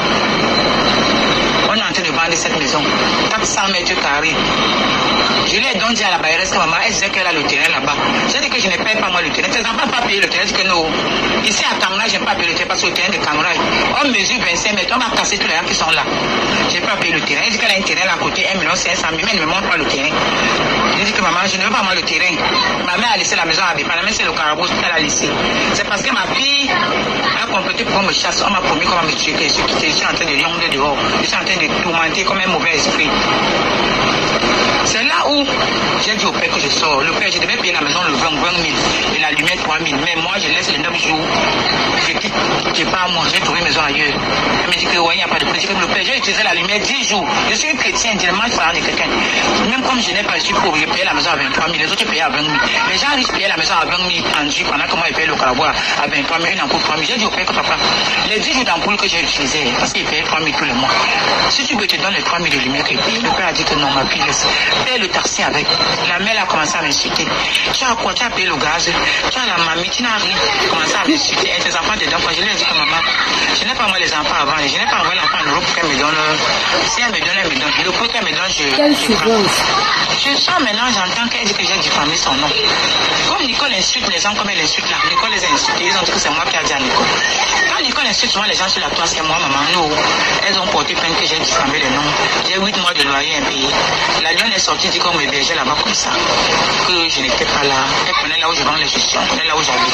On est en train de vendre cette maison, quatre cents mètres carrés. Je lui ai donc dit à la bailleuse que maman, elle disait qu'elle a le terrain là-bas. J'ai dit que je ne paye pas moi le terrain. Tes enfants n'ont pas payé le terrain. Je dis que non. Ici à Kamra, je n'ai pas payé le terrain parce que le terrain de Kamra, on mesure vingt-cinq mètres, on va casser tous les gens qui sont là. Je n'ai pas payé le terrain. Elle dit qu'elle a un terrain là à côté, un million cinq cent mille, mais elle ne me montre pas le terrain. J'ai dit que maman, je ne veux pas moi le terrain. Ma mère a laissé la maison à Bépa, la mère c'est le carabou, elle a laissé. C'est parce que ma fille a complété pour qu'on me chasse. On m'a promis qu'on va me tuer. Je suis quitté, je suis en train de lionder dehors. Je suis en train de tourmenter comme un mauvais esprit. C'est là où j'ai dit au père que je sors. Le père, je devais payer la maison le vingt, vingt mille et la lumière trois mille. Mais moi, je laisse les neuf jours. Je quitte, je pars moi, j'ai trouvé maison ailleurs. Elle me dit que ouais, il n'y a pas de prix. Le père, j'ai utilisé la lumière dix jours. Je suis un chrétien, dimanche, par de quelqu'un. Même comme je n'ai pas su pour payer la maison à vingt-trois mille, les autres payaient à vingt mille. Les gens riches payaient la maison à vingt mille en Dieu pendant que moi, ils payaient le carabois à vingt-trois mille, une ampoule trois mille. J'ai dit au père que papa, les dix jours d'ampoule que j'ai utilisé, parce qu'il payait trois mille tous les mois. Si tu veux, te donne les trois mille de lumière qu'il paye. Le père a dit que non, ma fille, laisse. Paye le taxi avec. La mère a commencé à m'insulter. Tu as quoi? Tu as payé le gaz? Tu as la mamie? Tu n'as rien. Commencé à m'insulter. Et tes enfants dedans, je lui ai dit que maman, je n'ai pas moi les enfants avant. Je n'ai pas envoyé l'enfant en Europe pour qu'elle me donne. Si elle me donne, elle me donne. Le prix qu'elle me donne, je. Quelle je séquence? Je sens maintenant, j'entends qu'elle dit que j'ai diffamé son nom. Comme Nicole insulte les gens comme elle insulte là. Nicole les a insultés. Ils ont dit que c'est moi qui ai dit à Nicole. Quand Nicole insulte souvent les gens sur la toile, c'est moi, maman. Nous, elles ont porté plainte que j'ai diffamé les noms. J'ai huit mois de loyer impayé. La lionne est sortie, dit qu'on me hébergeait là-bas comme ça. Que je n'étais pas là. Elle connaît là où je vends les gestions. Elle connaît là où j'habite.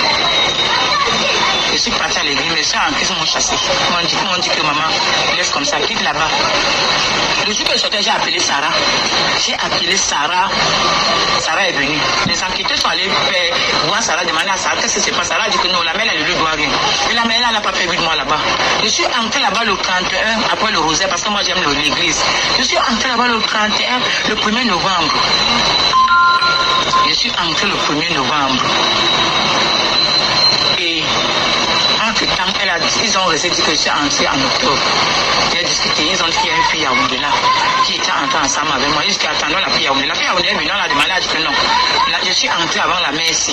Je suis partie à l'église, mais ça en Christ m'ont chassé. Ils m'ont dit, dit que maman, laisse comme ça, quitte là-bas. Le jour que je sortais, j'ai appelé Sarah. J'ai appelé Sarah. Sarah est venue. Les enquêteurs sont allés voir Sarah, demander à Sarah qu'est-ce qui se passe. Sarah a dit que non, la mère, elle ne lui doit rien. Et la mère, elle n'a pas fait huit mois là-bas. Je suis entrée là-bas le trente et un, après le rosaire, parce que moi j'aime l'église. Je suis entrée là-bas le trente et un, le premier novembre. Je suis entrée le premier novembre. Et entre-temps, elle a dit, ils ont resté dit que je suis entrée en octobre. J'ai discuté, ils ont dit qu'il y a une fille à Oundela qui était entrée ensemble avec moi. Jusqu'à attendant la fille à Oundela. La fille à Oundela est venue, on a demandé, elle a dit que non. Là, je suis entrée avant la Messie.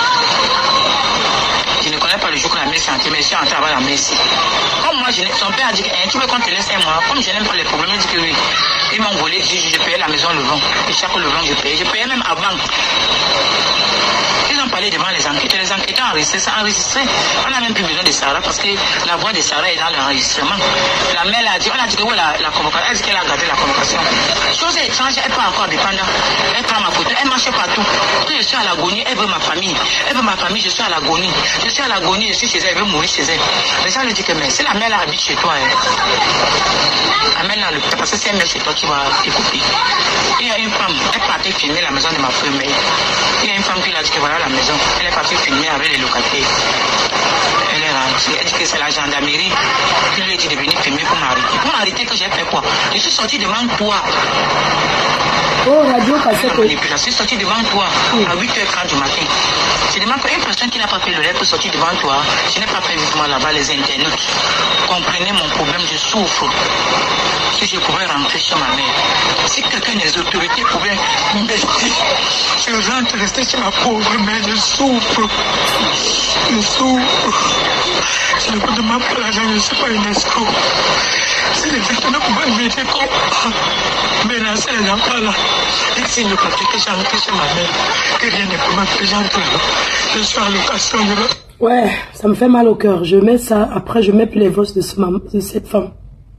Je ne connais pas le jour que la messe est entrée, mais je suis entrée avant la messe. Comme moi, je son père a dit que eh, tu veux qu'on te laisse un mois. Comme je n'aime pas les problèmes, il dit que oui. Ils m'ont volé, je, je payais la maison le vent. Et chaque le vent, je payais. Je payais même avant. Ils ont parlé devant les enquêteurs. Les enquêteurs ont enregistré ça, enregistré. On n'a même plus besoin de Sarah parce que la voix de Sarah est dans l'enregistrement. La mère a dit, on a dit que oui, la, la convocation, elle a dit qu'elle a gardé la convocation. Chose étrange, elle part encore dépendant. Elle prend ma photo, elle marche partout. Quand je suis à l'agonie, elle veut ma famille. Elle veut ma famille, je suis à l'agonie. Je suis à l'agonie, je suis chez elle, elle veut mourir chez elle. Les gens lui disent que mais si la mère là habite chez toi, hein, amène là le parce que si elle met chez toi, tu vas écouter. Il y a une femme, elle partait filmer la maison de ma femme. Il y a une femme qui lui a dit que voilà la maison. Elle est partie filmer avec les locataires. Elle est rentrée. Elle dit que c'est la gendarmerie qui lui a dit de venir filmer pour m'arrêter. Pour m'arrêter que j'ai fait quoi? Je suis sortie devant toi. Oh, radio cassette. Je suis sortie devant toi à huit heures trente du matin. Je demande qu'une personne qui n'a pas fait le rêve peut sortir devant toi. Je n'ai pas fait vivement là-bas les internautes. Comprenez mon problème, je souffre. Si je pouvais rentrer chez ma mère, si quelqu'un des autorités pouvait m'aider, je rentre rester chez ma pauvre mère, je souffre. Je souffre. Je ne vous demande pas l'argent, je ne suis pas une escroc. Si les internautes pouvaient m'aider comme menacer les enfants là, et s'ils ne pratiquent que j'ai rentré chez ma mère, que rien ne peut m'empêcher d'entrer là. Je suis en location, je veux. Ouais, ça me fait mal au cœur. Je mets ça, après je mets plus les voix de, ce, de cette femme.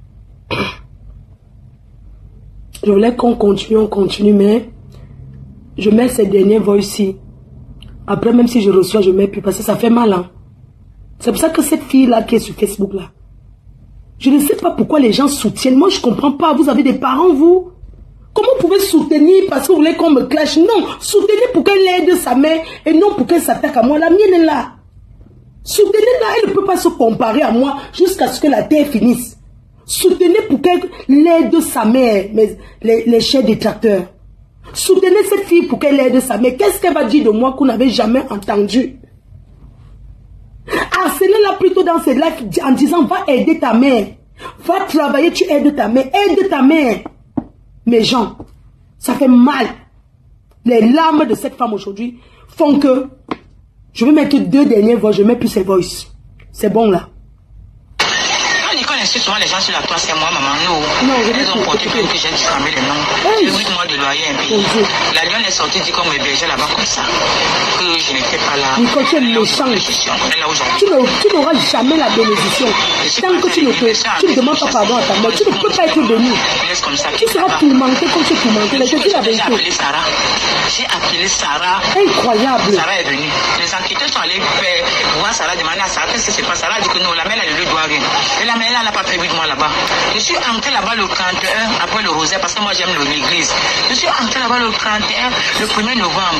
Je voulais qu'on continue, on continue, mais je mets ces dernières voix ici. Après, même si je reçois, je mets plus parce que ça fait mal. Hein. C'est pour ça que cette fille-là qui est sur Facebook, là, je ne sais pas pourquoi les gens soutiennent. Moi, je ne comprends pas. Vous avez des parents, vous. Comment vous pouvez soutenir parce que vous voulez qu'on me clash? Non, soutenez pour qu'elle aide sa mère et non pour qu'elle s'attaque à moi. La mienne est là. Soutenez-la, elle ne peut pas se comparer à moi jusqu'à ce que la terre finisse. Soutenez pour qu'elle aide sa mère, mais les, les chers détracteurs. Soutenez cette fille pour qu'elle aide sa mère. Qu'est-ce qu'elle va dire de moi qu'on n'avait jamais entendu? Harcelez-la plutôt dans ses lives en disant va aider ta mère. Va travailler, tu aides ta mère. Aide ta mère. Mes gens, ça fait mal. Les larmes de cette femme aujourd'hui font que je vais mettre deux dernières voix, je ne mets plus ses voices. C'est bon là. Nicole insulte souvent les gens sur la toile, c'est moi, maman. Nous, non, elles ont porté que j'ai diffamé les noms. J'ai huit mois de loyer un pays. La lionne est sortie, dit qu'on m'hébergeait là-bas comme ça. Que je n'étais pas là. Nicole, tu es méchante. Tu n'auras jamais la bénédiction. Tant que tu ne, peux, tu ne demandes pas pardon à ta mère, tu ne peux pas être béni. Tu seras tourmenté comme tu es tourmenté. Je te dis la vérité. J'ai appelé Sarah. J'ai appelé Sarah. Incroyable. Sarah est venue. Les enquêteurs sont allés voir Sarah, demander à Sarah qu'est-ce qui se passe. Sarah dit que non, la mère, elle ne lui doit rien. Et la mère, elle n'a pas fait huit mois là-bas. Je suis entré là-bas le trente et un après le rosaire parce que moi j'aime l'église. Je suis entré là-bas le trente et un le premier novembre.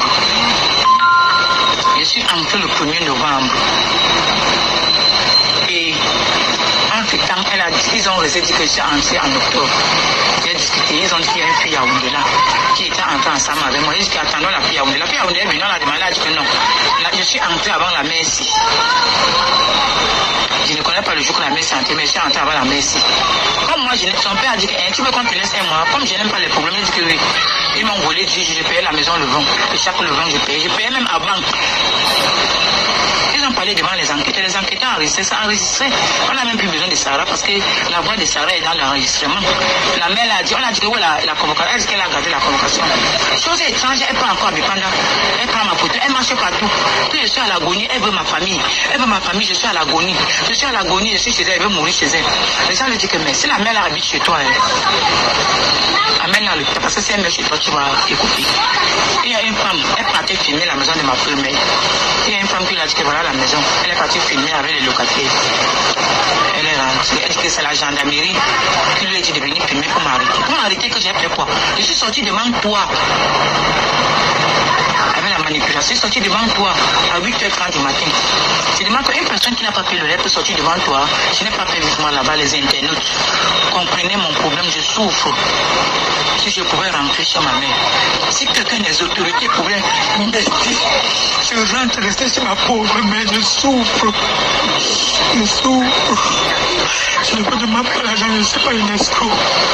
Je suis entré le premier novembre. Et entre temps, elle a dit, ils ont resté dit que je suis entré en octobre. J'ai discuté, ils ont dit qu'il y a une fille à Oundela qui était entrée ensemble avec moi. Ils disent qu'attendons la fille à Oundela. La fille à Oundela est venue, on a demandé, elle a dit que non. Là, je suis entré avant la messe. Je ne connais pas le jour que la messe est entrée, mais je suis entré avant la messe. Comme moi, je, son père a dit que eh, tu veux qu'on te laisse un mois. Comme je n'aime pas les problèmes, il dit que oui. Ils m'ont volé, je, je payais la maison le vent. Et chaque le vent, je payais. Je payais même avant. Ils ont parlé devant les enquêteurs. Les enquêteurs ont enregistré ça, enregistré. On n'a même plus besoin de Sarah parce que la voix de Sarah est dans l'enregistrement. La mère a dit, on a dit que ouais, la, la convocation, elle dit qu'elle a gardé la convocation. Chose étrange, elle prend encore mes pandas. Elle prend ma photo, elle marche partout. Que je suis à l'agonie, elle veut ma famille. Elle veut ma famille, je suis à l'agonie. Je suis à l'agonie, je suis chez elle, elle veut mourir chez elle. Les gens lui disent que mais si la mère habite chez toi, elle, amène-la le temps parce que si elle met chez toi, tu vas écouter. Il y a une femme, elle partait filmer la maison de ma première. Il y a une femme qui lui a dit que voilà la maison. Elle est partie filmer avec les locataires. Elle est rentrée. Elle dit que c'est la gendarmerie qui lui a dit de venir filmer pour m'arrêter. Pour m'arrêter que j'ai fait quoi? Je suis sortie devant toi. Avec la manipulation, je suis sortie devant toi à huit heures trente du matin. Je demande qu'une personne qui n'a pas fait le lait peut sortir devant toi. Je n'ai pas fait vivement là-bas les internautes. Comprenez mon problème, je souffre. Si je pouvais rentrer chez ma mère, si quelqu'un des autorités pouvait m'aider, je rentre rester chez ma pauvre mère, je souffre. Je souffre. Je ne peux demander pas l'argent, je ne suis pas une escroc.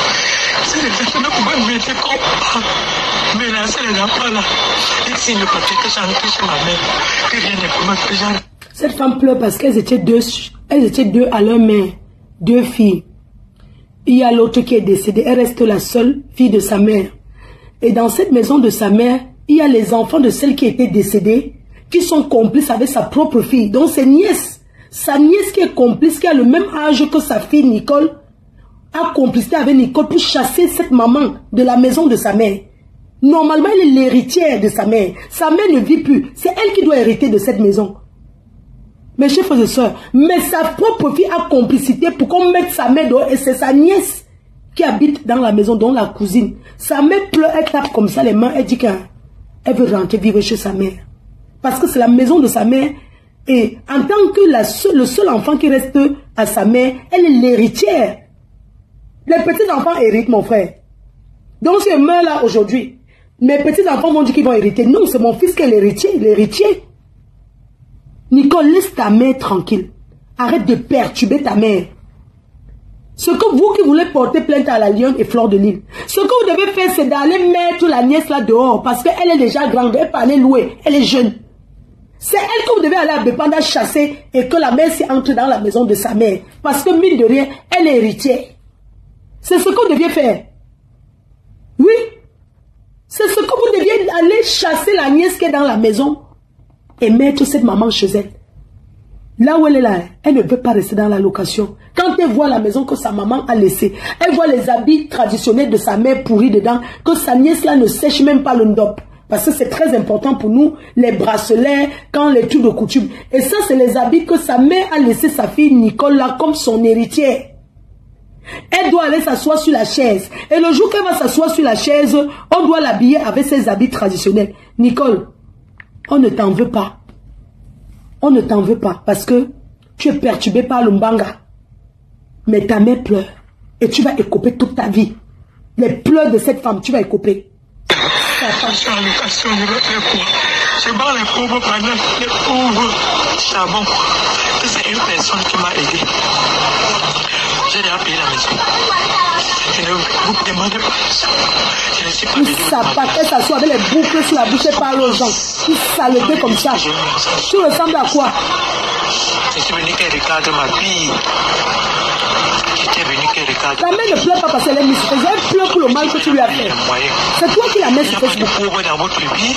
Si les personnes pouvaient m'aider comme ça, mais là, c'est les enfants là. Et s'ils ne peuvent que j'entre chez ma mère, que rien ne peut me faire. Cette femme pleure parce qu'elles étaient deux, elles étaient deux à leur mère, deux filles. Il y a l'autre qui est décédée, elle reste la seule fille de sa mère. Et dans cette maison de sa mère, il y a les enfants de celle qui était décédée, qui sont complices avec sa propre fille. Donc c'est nièce, sa nièce qui est complice, qui a le même âge que sa fille Nicole, a complicité avec Nicole pour chasser cette maman de la maison de sa mère. Normalement, elle est l'héritière de sa mère. Sa mère ne vit plus. C'est elle qui doit hériter de cette maison. Mes chers frères et sœurs, mais sa propre fille a complicité pour qu'on mette sa mère dehors et c'est sa nièce qui habite dans la maison, dont la cousine. Sa mère pleure, elle tape comme ça les mains, elle dit qu'elle veut rentrer vivre chez sa mère. Parce que c'est la maison de sa mère et en tant que la seule, le seul enfant qui reste à sa mère, elle est l'héritière. Les petits enfants héritent, mon frère. Donc si je meurs là aujourd'hui, mes petits enfants vont dire qu'ils vont hériter. Non, c'est mon fils qui est l'héritier, l'héritier. Nicole, laisse ta mère tranquille. Arrête de perturber ta mère. Ce que vous qui voulez porter plainte à la Lionne et Fleur de Lille, ce que vous devez faire, c'est d'aller mettre la nièce là dehors. Parce qu'elle est déjà grande, elle peut aller louer, elle est jeune. C'est elle que vous devez aller à Bépanda chasser et que la mère s'y entre dans la maison de sa mère. Parce que mine de rien, elle est héritière. C'est ce que vous deviez faire. Oui. C'est ce que vous deviez aller chasser la nièce qui est dans la maison et mettre cette maman chez elle. Là où elle est là, elle ne veut pas rester dans la location. Quand elle voit la maison que sa maman a laissée, elle voit les habits traditionnels de sa mère pourris dedans, que sa nièce là ne sèche même pas le ndop. Parce que c'est très important pour nous, les bracelets, quand les trucs de coutume. Et ça, c'est les habits que sa mère a laissé sa fille Nicole là comme son héritière. Elle doit aller s'asseoir sur la chaise. Et le jour qu'elle va s'asseoir sur la chaise, on doit l'habiller avec ses habits traditionnels. Nicole, on ne t'en veut pas. On ne t'en veut pas parce que tu es perturbé par le mbanga. Mais ta mère pleure. Et tu vas écoper toute ta vie. Les pleurs de cette femme, tu vas écoper. Je suis en location, je vais faire quoi? Je bats les pauvres pendant les pauvres charbon. C'est une personne qui m'a aidé. J'ai déjà payé la maison. Je ne vous demande pas. Je ne suis pas venu. Ça partait s'asseoir avec les boucles sur la bouche et parle aux gens. Ils saletés comme ça. Tu ressembles à quoi? Je suis venu qu'elle regarde ma fille. J'étais venu qu'elle regarde. Ta mère ne pleure pas parce qu'elle est mystique. Elle pleure pour le mal que tu lui as fait. C'est toi qui la mets sur Facebook. Il n'y a pas de pauvres dans votre vie.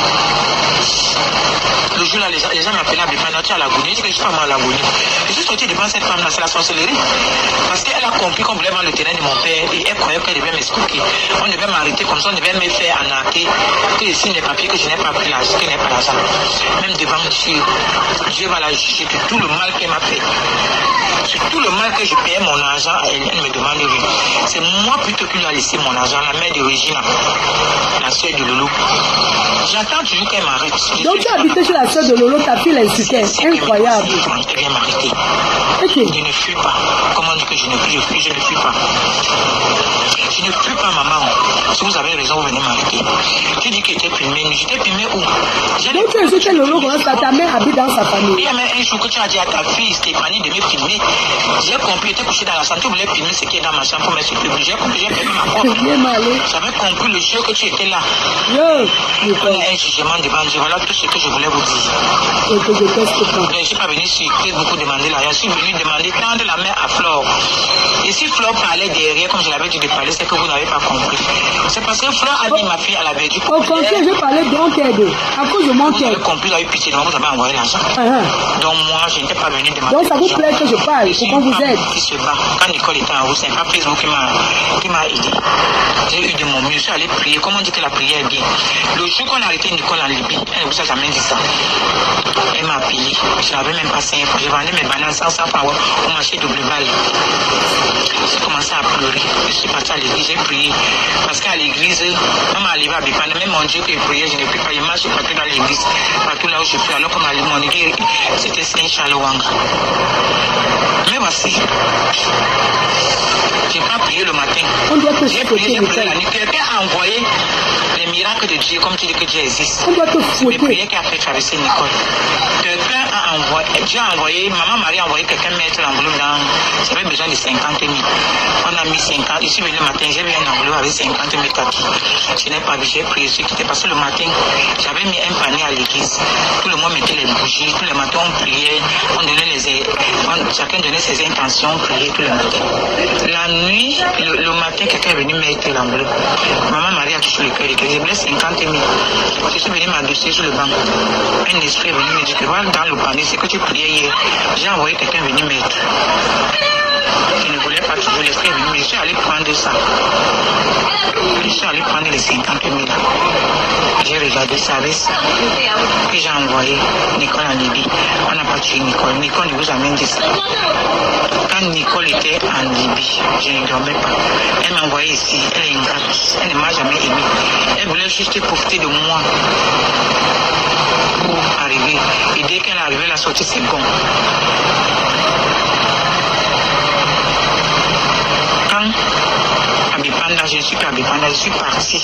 Le jour là, les gens, les gens m'appelaient à Bépana, tu as l'agonie. Je dis que je suis pas mal à l'agonie. Je suis sorti devant cette femme là, c'est la sorcellerie. Parce qu'elle a compris qu'on voulait vendre le terrain de mon père et elle croyait qu'elle devait m'expliquer. On devait m'arrêter comme ça, on devait me faire arnaquer. Que je signe les papiers que je n'ai pas pris l'argent, que je n'ai pas l'argent. Même devant Dieu, Dieu va la juger de tout le mal qu'elle m'a fait. Sur tout le mal que je payais mon argent, elle, elle me demande rien. C'est moi plutôt qui lui a laissé mon argent, la mère de Regina, la soeur de Lolo. J'attends toujours qu'elle m'arrête. Donc tu as habité chez la soeur de Lolo, ta fille l'insultait. Incroyable. Elle vient m'arrêter. Okay. Je ne fuis pas. Comment dire que je ne fuis, je fuis, je ne fuis pas. Je ne fuis pas, maman. Si vous avez raison, vous venez m'arrêter. Tu dis que j'étais filmé, mais j'étais filmé où? Donc tu insultais Lolo quand ta mère habite dans sa famille. Il y a même un jour que tu as dit à ta fille Stéphanie de me filmer. J'ai compris, j'étais couché dans la chambre, tu voulais filmer ce qui est dans ma chambre pour m'insulter. J'ai compris, j'ai perdu ma porte. J'avais compris le jour que tu étais là. Yo, il y a un jugement devant Dieu. Voilà tout ce que je voulais vous dire. Je te déteste pas. Je ne suis pas venu sur beaucoup demander là. Je suis venu demander tendre la main à Flore. Et si Flore parlait derrière, comme je l'avais dit de parler, c'est que vous n'avez pas compris. C'est parce que Flore a dit ma fille à la vertu. Au contraire, je parlais grand aide. À cause de mon cœur. Vous avez compris, vous avez eu pitié de moi, vous avez envoyé l'argent. Uh -huh. Donc moi, je n'étais pas venu demander. Donc ça vous plaît que je parle, pour qu'on vous aide. Qui se bat. Quand Nicole était en haut, c'est pas Facebook qui m'a aidé. J'ai eu de mon mieux, je suis allé prier. Comment on dit que la prière est bien? Le jour qu'on a arrêté Nicole en Libye, elle ne vous a jamais dit ça. Elle m'a payé. Je n'avais même pas cinq francs. J'ai vendu mes bananes sans cent francs au marché de Bluval. J'ai commencé à pleurer. Je suis parti à l'église, j'ai prié. Parce qu'à l'église, on m'a arrivé à Bépana. Même mon Dieu que je priais, je ne prie pas. Je marche partout dans l'église. Partout là où je prie. Alors qu'on m'a dit, mon église, c'était Saint-Charles-Wanga. Mais voici. Je n'ai pas prié le matin. J'ai prié, j'ai prié la nuit. Quelqu'un a envoyé les miracles de Dieu, comme tu dis que Dieu existe. C'est les prières qui a fait traverser Nicole. Quelqu'un a envoyé, Dieu a envoyé, maman Marie a envoyé quelqu'un mettre l'enveloppe dans, j'avais besoin de cinquante mille. On a mis cinquante, ici le matin, j'ai mis un enveloppe avec cinquante mille kaki. Je n'ai pas vu, j'ai prié ce qui était passé le matin. J'avais mis un panier à l'église. Tout le monde mettait les bougies, tous les matins on priait, on donnait les, on, chacun donnait ses intentions, on priait tout le matin. La nuit, le, le matin, quelqu'un est venu mettre l'enveloppe. Maman Marie a touché le cœur de quelqu'un. Je voulais cinquante mille. Je suis venu m'adosser sur le banc. Un esprit est venu me dire que voilà dans le panier, c'est que tu priais hier. J'ai envoyé quelqu'un venir mettre. Je ne voulais pas toujours, l'esprit est venu, mais je suis allé prendre ça. Je suis allé prendre les cinquante mille. J'ai regardé ça avec ça. Puis j'ai envoyé Nicole en Libye. On n'a pas tué Nicole. Nicole ne vous amène de ça. Quand Nicole était en Libye, je ne dormais pas. Elle m'a envoyé ici. Elle est ingrate. Elle ne m'a jamais aimé. Elle voulait juste profiter de moi pour arriver. Et dès qu'elle est arrivée, elle a sorti ses gonds. Quand à Bépana, je ne suis pas à Bépana, je suis partie.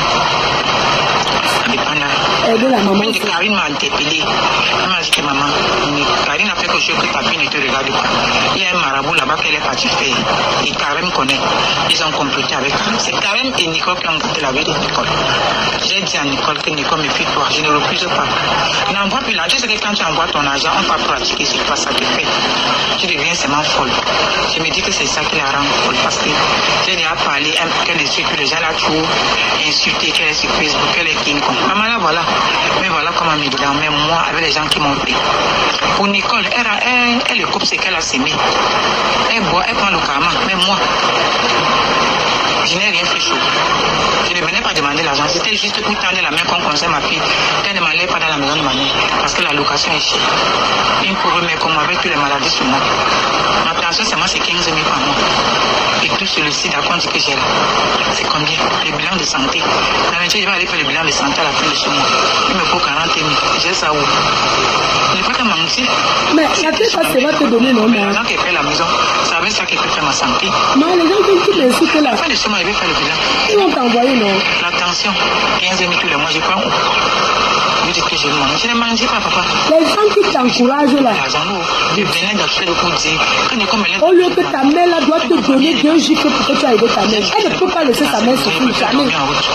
À Bépana. Une de Karine m'a interpellé. Elle m'a dit que maman, Karine a fait quelque chose que ta fille ne te regarde pas. Il y a un marabout là-bas qu'elle est partie faire. Et Karine connaît. Ils ont complété avec Karine. C'est Karine et Nicole qui ont compté la vie de Nicole. J'ai dit à Nicole que Nicole me fait toi. Je ne refuse pas. N'envoie plus l'argent. C'est que quand tu envoies ton argent, on va pratiquer ce que ça te fait. Tu deviens seulement folle. Je me dis que c'est ça qui la rend folle. Parce que j'ai déjà parlé qu'elle est sûre que les gens la trouvent insultée, qu'elle est sur Facebook, qu'elle est King Kong. Maman là, voilà. Mais voilà comment me dit. Mais moi, avec les gens qui m'ont pris. Pour Nicole, elle, elle, elle coupe ce qu'elle a sémé. Elle boit, elle prend le karma. Mais moi, je n'ai rien fait chaud. Je ne venais pas demander l'argent. C'était juste pour tendre la main comme conseil ma fille. Elle ne m'allait pas dans la maison de ma mère. Parce que la location est chère. Une pauvre mère comme moi avec toutes les maladies sur moi. Ma pension, c'est moi, c'est quinze mille par mois. Et tout sur le site à compte que j'ai là. C'est combien? Le bilan de santé. La je vais aller faire le bilan de santé à la fin de ce mois. Il me faut quarante mille. J'ai ça où? Il ne faut pas mentir. Mais la tête, ça va te donner, non? Mais l'argent qui fait la maison, c'est avec ça qui peut faire ma santé. Non, les gens qui t'insultent là. À la fin de ce mois, je vais faire le bilan. Ils vont t'envoyer, non? La tension, quinze mille tous les mois, je prends où? Je dis que je mange. Je ne mange pas, papa. Les gens qui t'encouragent là. Je venais d'acheter le coup de dire. Au lieu que ta mère là doit te donner deux gifles pour que tu ailles aider ta mère. Elle ne peut pas laisser sa mère souffrir jamais.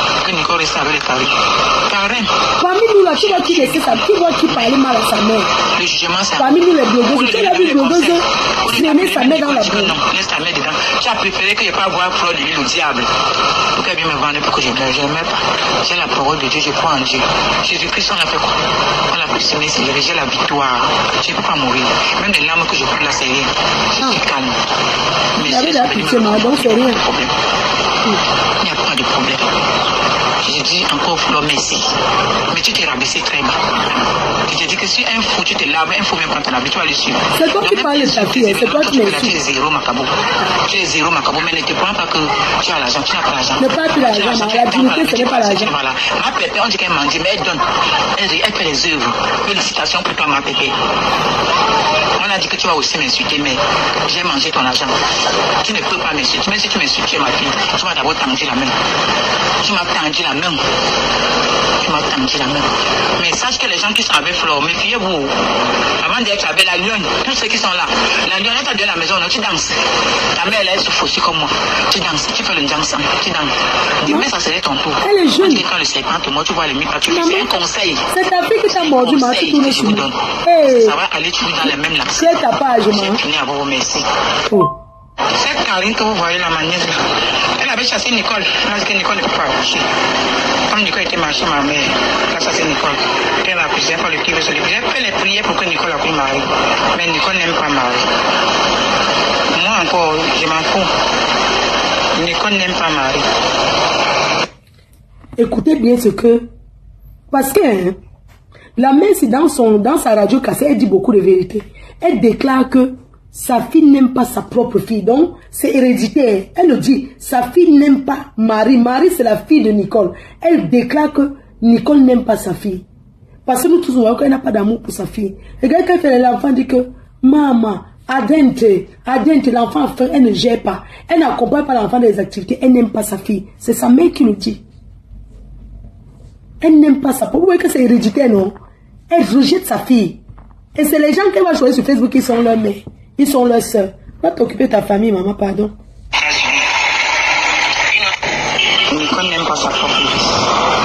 Parmi nous là, tu vois qui laisser sa tu vois qui parler mal à sa mère. Parmi nous les blogueuses, tu as vu les blogueuses traîner sa mère dans la boue. Laisse ta mère dedans. Tu as préféré que je ne pas voir Claude de l'île au diable. Pour qu'elle vienne me vendre pour que je ne l'aime pas. J'ai la parole de Dieu, je crois en Dieu. Jésus-Christ, on a fait quoi? On a pu se mettre, j'ai la victoire. Je ne peux pas mourir. Même les larmes que je prends là, c'est rien. Je suis calme. Mais il y avait la pitié, donc c'est rien. Il n'y a pas de problème. Je dis encore Flo, merci. Mais tu t'es rabaissé très bas. Je te dis que si un fou, tu te laves, un fou vient prendre ton habit, tu vas le suivre. C'est toi qui parles de ta fille, c'est toi qui me Tu es zéro, Macabo. Tu es zéro, Macabo, mais ne te prends pas que tu as l'argent, tu n'as pas l'argent. Ne pas plus l'argent, la dignité, ce n'est pas l'argent. Voilà. Ma pépé, on dit qu'elle mendie, mais elle donne. Elle, elle fait les œuvres. Félicitations pour toi, ma pépé. On a dit que tu vas aussi m'insulter, mais j'ai mangé ton argent. Tu ne peux pas m'insulter. Même si tu m'insultes, tu es ma fille. Tu m'as d'abord tendu la main. Tu m'as tendu la main. Tu m'as tendu la main. Mais sache que les gens qui sont avec Flore, méfiez-vous. Avant d'être tu avais la lionne, tous ceux qui sont là. La lionne, elle t'a donné la maison, non, tu danses. Ta mère, elle est souffre aussi comme moi. Tu danses, tu fais le danse, tu danses. Demain, ça serait ton tour. Elle est jeune. Quand le serpent te mord, tu vois les mythes, tu fais un conseil. C'est ta fille qui t'a mordu, ma fille, tout le je vous donne. Hey. Ça va aller toujours dans les mêmes là. C'est ta page, moi. J'ai fini à vous remercier. Oh. Cette Karine que vous voyez la manière là, elle avait chassé Nicole. Elle a dit que Nicole ne peut pas marcher. Comme Nicole était marchée, ma mère, elle a chassé Nicole. Elle a accusé par le qui veut se lever. J'ai fait les prières pour que Nicole a pris Marie. Mais Nicole n'aime pas Marie. Moi encore, je m'en fous. Nicole n'aime pas Marie. Écoutez bien ce que... Parce que hein, la mère, c'est dans, son, dans sa radio cassée, elle dit beaucoup de vérité. Elle déclare que sa fille n'aime pas sa propre fille. Donc, c'est héréditaire. Elle nous dit, sa fille n'aime pas Marie. Marie, c'est la fille de Nicole. Elle déclare que Nicole n'aime pas sa fille. Parce que nous tous, on voit qu'elle n'a pas d'amour pour sa fille. Et quand l'enfant dit que, maman, adente, adente, l'enfant, elle ne gère pas. Elle n'accompagne pas l'enfant dans les activités. Elle n'aime pas sa fille. C'est sa mère qui nous dit. Elle n'aime pas sa fille. Vous voyez que c'est héréditaire, non? Elle rejette sa fille. Et c'est les gens qui vont choisir sur Facebook qui sont leurs mères. Ils sont leurs soeurs. Va t'occuper de ta famille, maman, pardon. Nicole n'aime pas sa propre fille.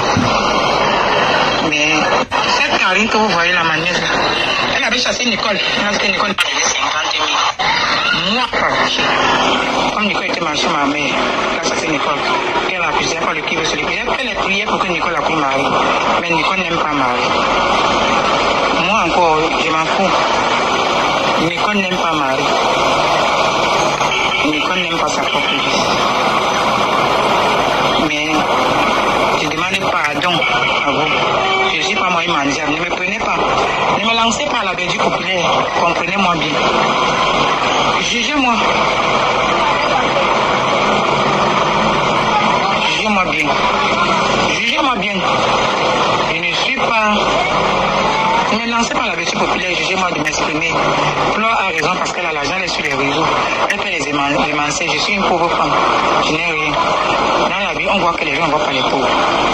Mais cette Karine que vous voyez la manière, elle avait chassé Nicole. Elle a dit que Nicole n'a pas donné cinquante mille. Moi, pas. Comme Nicole était marchée, ma mère, elle a chassé Nicole. Elle a accusé par le qui veut se lever. Elle fait les prières pour que Nicole a pris Marie. Mais Nicole n'aime pas Marie. Moi encore, je m'en fous. Nicole n'aime pas Marie. Nicole n'aime pas sa propre fille. Mais je demande pardon à vous. Je ne suis pas moi une mendiante. Ne me prenez pas. Ne me lancez pas à la Belgique populaire. Comprenez-moi bien. Jugez-moi. Jugez-moi bien. Jugez-moi bien. Je ne suis pas... Ne me lancez pas à la Belgique populaire. Jugez-moi de m'exprimer. Flore a raison parce qu'elle a l'argent, elle est sur les réseaux. Elle fait les émancier. Je suis une pauvre femme. Je n'ai rien. Dans la vie, on voit que les gens ne voient pas les pauvres.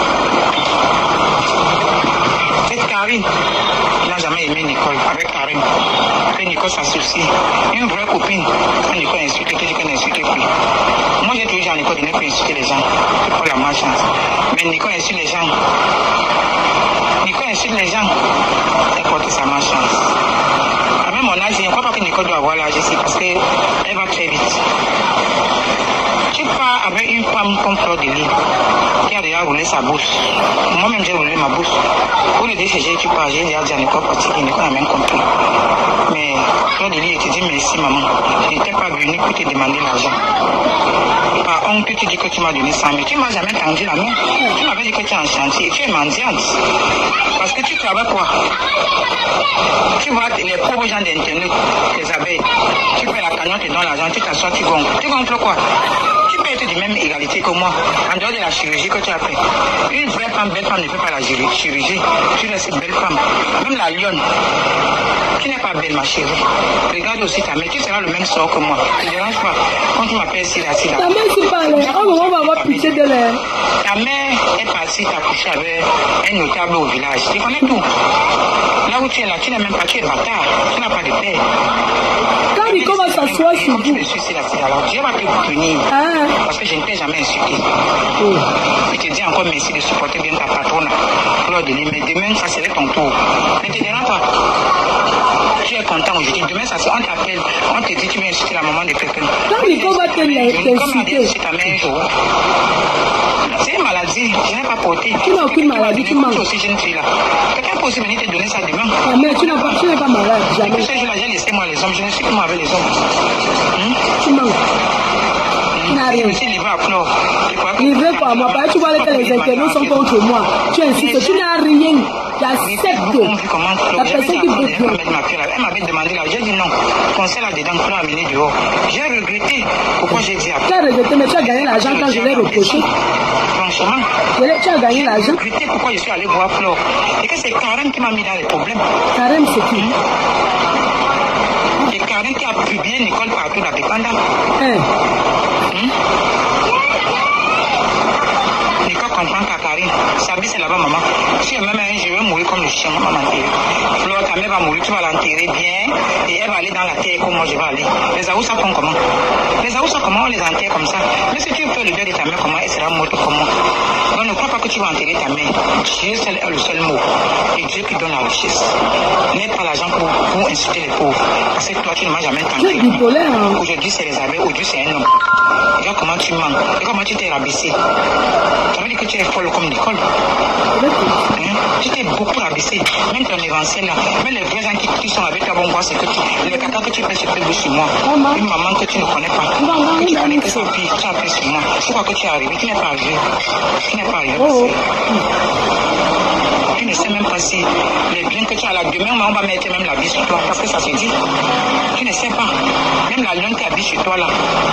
Cette Karine n'a jamais aimé Nicole. Avec Karine, après Nicole s'associe. Une vraie copine. Quand Nicole insulte, elle dit qu'elle n'insulte plus. Moi, j'ai toujours dit à Nicole de ne plus insulter les gens. C'est pour la malchance. Mais Nicole insulte les gens. Nicole insulte les gens. Elle porte sa malchance. Avec mon âge, je ne crois pas que Nicole doit avoir l'âge ici parce qu'elle va très vite. Tu pars avec une femme comme Flore de l'Île qui a déjà roulé sa bourse. Moi-même, j'ai roulé ma bourse. Pour le D C G, tu pars, j'ai déjà dit à Nicole partir. Nicole n'a même compris. Fleur de Lys, tu dis merci maman. Je n'étais pas venue pour te demander l'argent. Par honte, tu te dis que tu m'as donné cent mille. Tu ne m'as jamais tendu la main. Tu m'avais dit que tu es en chantier. Tu es mendiante. Parce que tu travailles quoi? Tu vois les pauvres gens d'internet, les abeilles. Tu fais la cagnotte et donnes l'argent, tu t'assois, tu gonfles. Tu gonfles quoi? Tu peux être de même égalité que moi, en dehors de la chirurgie que tu as fait. Une vraie femme, belle femme ne fait pas la chirurgie. Tu restes une belle femme. Même la lionne. Tu n'es pas belle, ma chérie. Regarde aussi ta mère. Tu seras le même sort que moi. Ne te dérange pas. Quand tu m'appelles Sida, Sida. Ta mère, c'est pas là. On va avoir pitié de l'air. Ta mère est partie t'accoucher avec un notable au village. Tu connais tout. Là où tu es là, tu n'as même pas, tu es bâtard. Tu n'as pas de père. Quand Nico va s'asseoir sur vous. Je me suis Sida, Sida. Alors Dieu va te punir. Ah. Parce que je ne t'ai jamais insulté. Oh. Je te dis encore merci de supporter bien ta patronne. Fleur de Lys, mais demain, ça serait ton tour. Ne te dérange pas. Tu es content aujourd'hui. Demain, ça, on t'appelle, on te dit tu viens insulter la maman de quelqu'un. Quand Nico va t'insulter. Comme a dit, c'est ta mère un jour. C'est une maladie, je n'ai pas porté. Tu n'as aucune maladie, tu manques. Tu aussi jeune fille là. Quelqu'un peut aussi venir te donner ça demain. Ta mère, tu n'es pas, tu n'es pas malade, jamais. Ce jour-là, j'ai laissé moi les hommes, je ne suis plus moi avec les hommes. Hmm? Tu manques. Tu n'as rien. Je suis livré à Flore. Livré par moi, parce que tu vois que les internautes sont contre moi. Tu insistes, tu n'as rien. J'accepte. La personne qui veut plus. Elle m'avait demandé là, j'ai dit non. Conseil là-dedans, Flore a amené dehors. J'ai regretté. Pourquoi j'ai dit après? Tu as regretté, mais tu as gagné l'argent quand je l'ai reproché. Franchement. Tu as gagné l'argent. J'ai regretté pourquoi je suis allé voir Flore. Et que c'est Karen qui m'a mis dans les problèmes. Karen, c'est qui? C'est Karen qui a publié Nicole partout dans Bikanda. Hein? Hmm? Nicole comprend qu'à Karine. Sabi, c'est là-bas, maman. Si elle m'aime, je vais mourir comme le chien, maman m'enterrer. Flore, ta mère va mourir, tu vas l'enterrer bien. Et elle va aller dans la terre comme moi je vais aller. Les Aoussa font comment? Les Aoussa, comment on les enterre comme ça? Mais si tu fais le deuil de ta mère, comment elle sera morte comment? Donc ne crois pas que tu vas enterrer ta mère. Dieu seul est le seul mot. Et Dieu qui donne la richesse. N'aie pas l'argent pour, pour insulter les pauvres. Parce que toi, tu ne m'as jamais tenté. Hein? Aujourd'hui, c'est les abeilles. Aujourd'hui, c'est un homme. Regarde comment tu manques. Et comment tu t'es rabaissé. Ça veut dire que tu es folle comme Nicole. Hein? Tu t'es beaucoup rabaissé. Même ton événementiel là. Même les vrais gens qui, qui sont avec toi vont voir ce que tu. Les caca que tu fais se fait sur moi. Une maman que tu ne connais pas. Que tu connais que sa fille. Tu as fait sur moi. Pourquoi que tu es arrivé? Tu n'es pas arrivé. Tu n'es pas arrivé. Oh. Tu ne sais même pas si les biens que tu as là, demain on va mettre même la vie sur toi, parce que ça se dit. Tu ne sais pas. Même la lune qui habite sur toi là.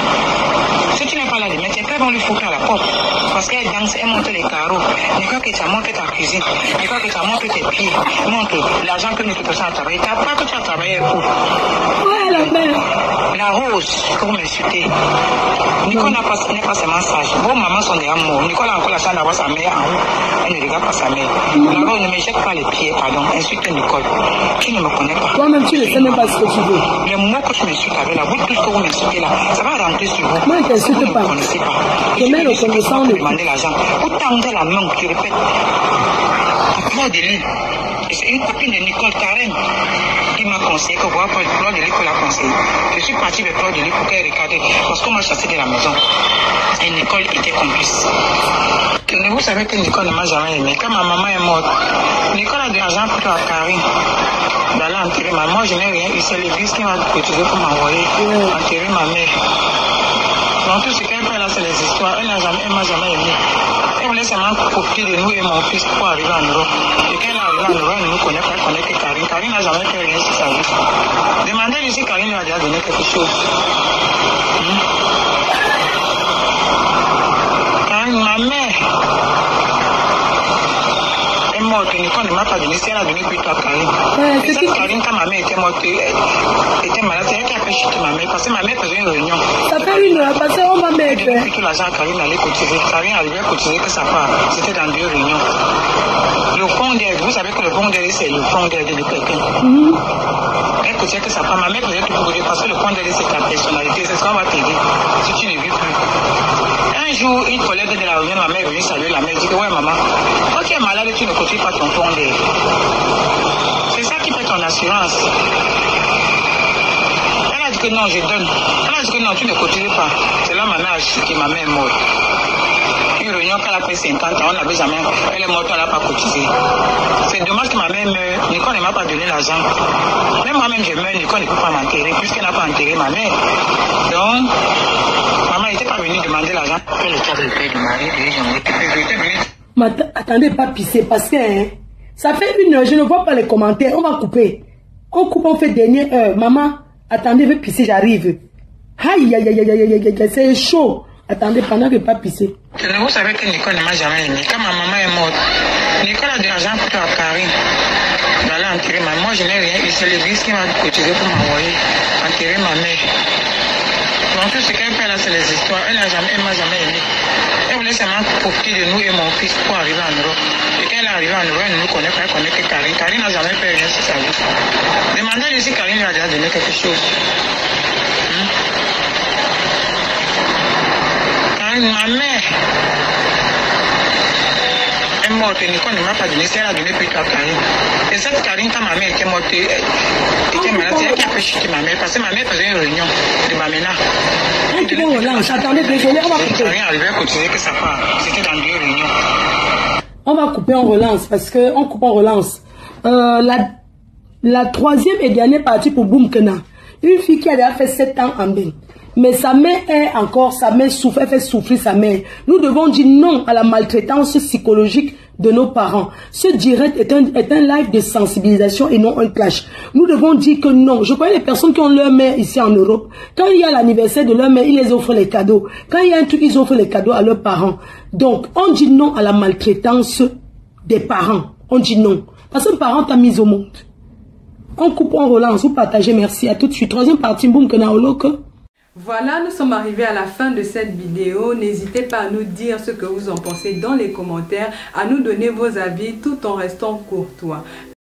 Si tu n'es pas là, les mettre, après vont lui foutre à la porte. Parce qu'elle danse, elle monte les carreaux. Ne crois que tu as montré ta cuisine. Ne crois que tu as montré tes pieds. Montre l'argent que nous te faisons à travailler. Tu n'as pas que tu as travaillé où? Ouais, la mère. La rose, que vous m'insultez. Nicole n'est pas, pas seulement sage. Vos mamans sont déjà morts. Nicole a encore la chance d'avoir sa mère en haut. Elle ne regarde pas sa mère. La rose, ne me jette pas les pieds, pardon. Insulte Nicole. Tu ne me connais pas. Toi-même, tu ne sais même pas ce que tu veux. Les mots que tu m'insultes avec là, vous, tout ce que vous m'insultez là, ça va rentrer sur vous. Moi, je ne t'insulte pas. connaissez pas. Je mets le connaissant de demander l'argent. Vous tendez la main, tu répètes. Fleur de Lys. C'est une copine de Nicole Karen qui m'a conseillé que voir Fleur de Lys que l'a conseillé. Je suis parti avec Fleur de Lys pour qu'elle regarde parce qu'on m'a chassé de la maison. Et Nicole était complice. Et vous savez que Nicole ne m'a jamais aimé. Quand ma maman est morte, Nicole a de l'argent pour toi à Karine. D'aller enterrer ma mère. Moi, je n'ai rien eu. C'est l'église qui m'a cotisé pour m'envoyer enterrer ma mère. Donc tout ce qu'elle fait là, c'est les histoires. Elle n'a jamais, elle m'a jamais aimé. Elle voulait seulement profiter de nous et mon fils pour arriver en Europe. Et quand elle est arrivée en Europe, elle ne nous connaît pas, elle connaît que Karine. Karine n'a jamais fait rien sur sa vie. Demandez-lui si Karine lui a déjà donné quelque chose. Hmm? Karine, ma mère est morte. Nicole ne m'a pas donné. Si elle a donné plutôt à Karine. Ouais, et cette Karine, quand ma mère était morte, elle était malade, c'est elle qui a fait chuter ma mère. Parce que ma mère faisait une réunion. Ça fait une heure, parce qu'on va mettre. Elle plutôt l'argent à Karine allait cotiser. Karine arrivait à cotiser que sa part. C'était dans deux réunions. Le fonds d'aide, vous savez que le fonds d'aide, c'est le fonds d'aide de quelqu'un. Mm-hmm. Elle cotisait que sa part. Ma mère faisait tout pour vous parce que le fonds d'aide, c'est ta personnalité. C'est ce qu'on va t'aider si tu ne vis plus. Un jour, une collègue de la réunion, ma mère est venue saluer la mère. Elle dit que ouais, maman, quand tu es malade, tu ne cotises pas ton fonds d'aide. C'est ça qui fait ton assurance. que non, je donne. Elle a dit que non, tu ne cotises pas. C'est là ma mère a dit que ma mère est morte. Une réunion qu'elle a fait cinquante ans, on n'avait jamais. Elle est morte, elle n'a pas cotisé. C'est dommage que ma mère meure. Nicole ne m'a pas donné l'argent. Même moi-même, je meurs, Nicole ne peut pas m'enterrer, puisqu'elle n'a pas enterré ma mère. Donc, maman n'était pas venue demander l'argent. Elle était avec le père du mari, et j'en ai attendez, pas pisser, parce que hein, ça fait une heure, je ne vois pas les commentaires. On va couper. On coupe, on fait dernière heure. Maman, attendez, je vais pisser, j'arrive. Aïe, aïe, aïe, aïe, aïe, aïe, aïe, c'est chaud. Attendez, pendant que je ne vais pas pisser. Vous savez que Nicole ne m'a jamais aimé. Quand ma maman est morte, Nicole a de l'argent pour à Paris. D'aller enterrer ma mère. Moi, je n'ai rien eu. C'est l'église qui m'a cotisé pour m'envoyer enterrer ma mère. Donc, tout ce qu'elle fait là, c'est les histoires. Elle ne m'a jamais aimé. Elle voulait seulement profiter de nous et mon fils pour arriver en Europe. Et quand elle est arrivée en Europe, elle ne nous connaît pas, elle connaît que Karine. Karine n'a jamais fait rien sur sa vie. Demandez-lui si Karine lui a déjà donné quelque chose. Hmm? Karine, ma mère est morte et Nicole ne m'a pas donné, c'est elle a donné plutôt à Karine. Et cette Karine, quand ma mère était morte, était malade, c'est elle qui a fait chuter ma mère, parce que ma mère faisait une réunion de Bamena. Attendez, désolé, on va couper. On va couper, on relance, parce que on coupe, on relance. Euh, la, la troisième et dernière partie pour Boumkena. Une fille qui a déjà fait sept ans en bain. Mais sa mère est encore, sa mère souffre, elle fait souffrir sa mère. Nous devons dire non à la maltraitance psychologique de nos parents. Ce direct est un, est un live de sensibilisation et non un clash. Nous devons dire que non. Je connais les personnes qui ont leur mère ici en Europe. Quand il y a l'anniversaire de leur mère, ils les offrent les cadeaux. Quand il y a un truc, ils offrent les cadeaux à leurs parents. Donc, on dit non à la maltraitance des parents. On dit non. Parce que le parent t'a mis au monde. On coupe, on relance, vous partagez, merci. À tout de suite. Troisième partie, boum, que voilà, nous sommes arrivés à la fin de cette vidéo. N'hésitez pas à nous dire ce que vous en pensez dans les commentaires, à nous donner vos avis tout en restant courtois.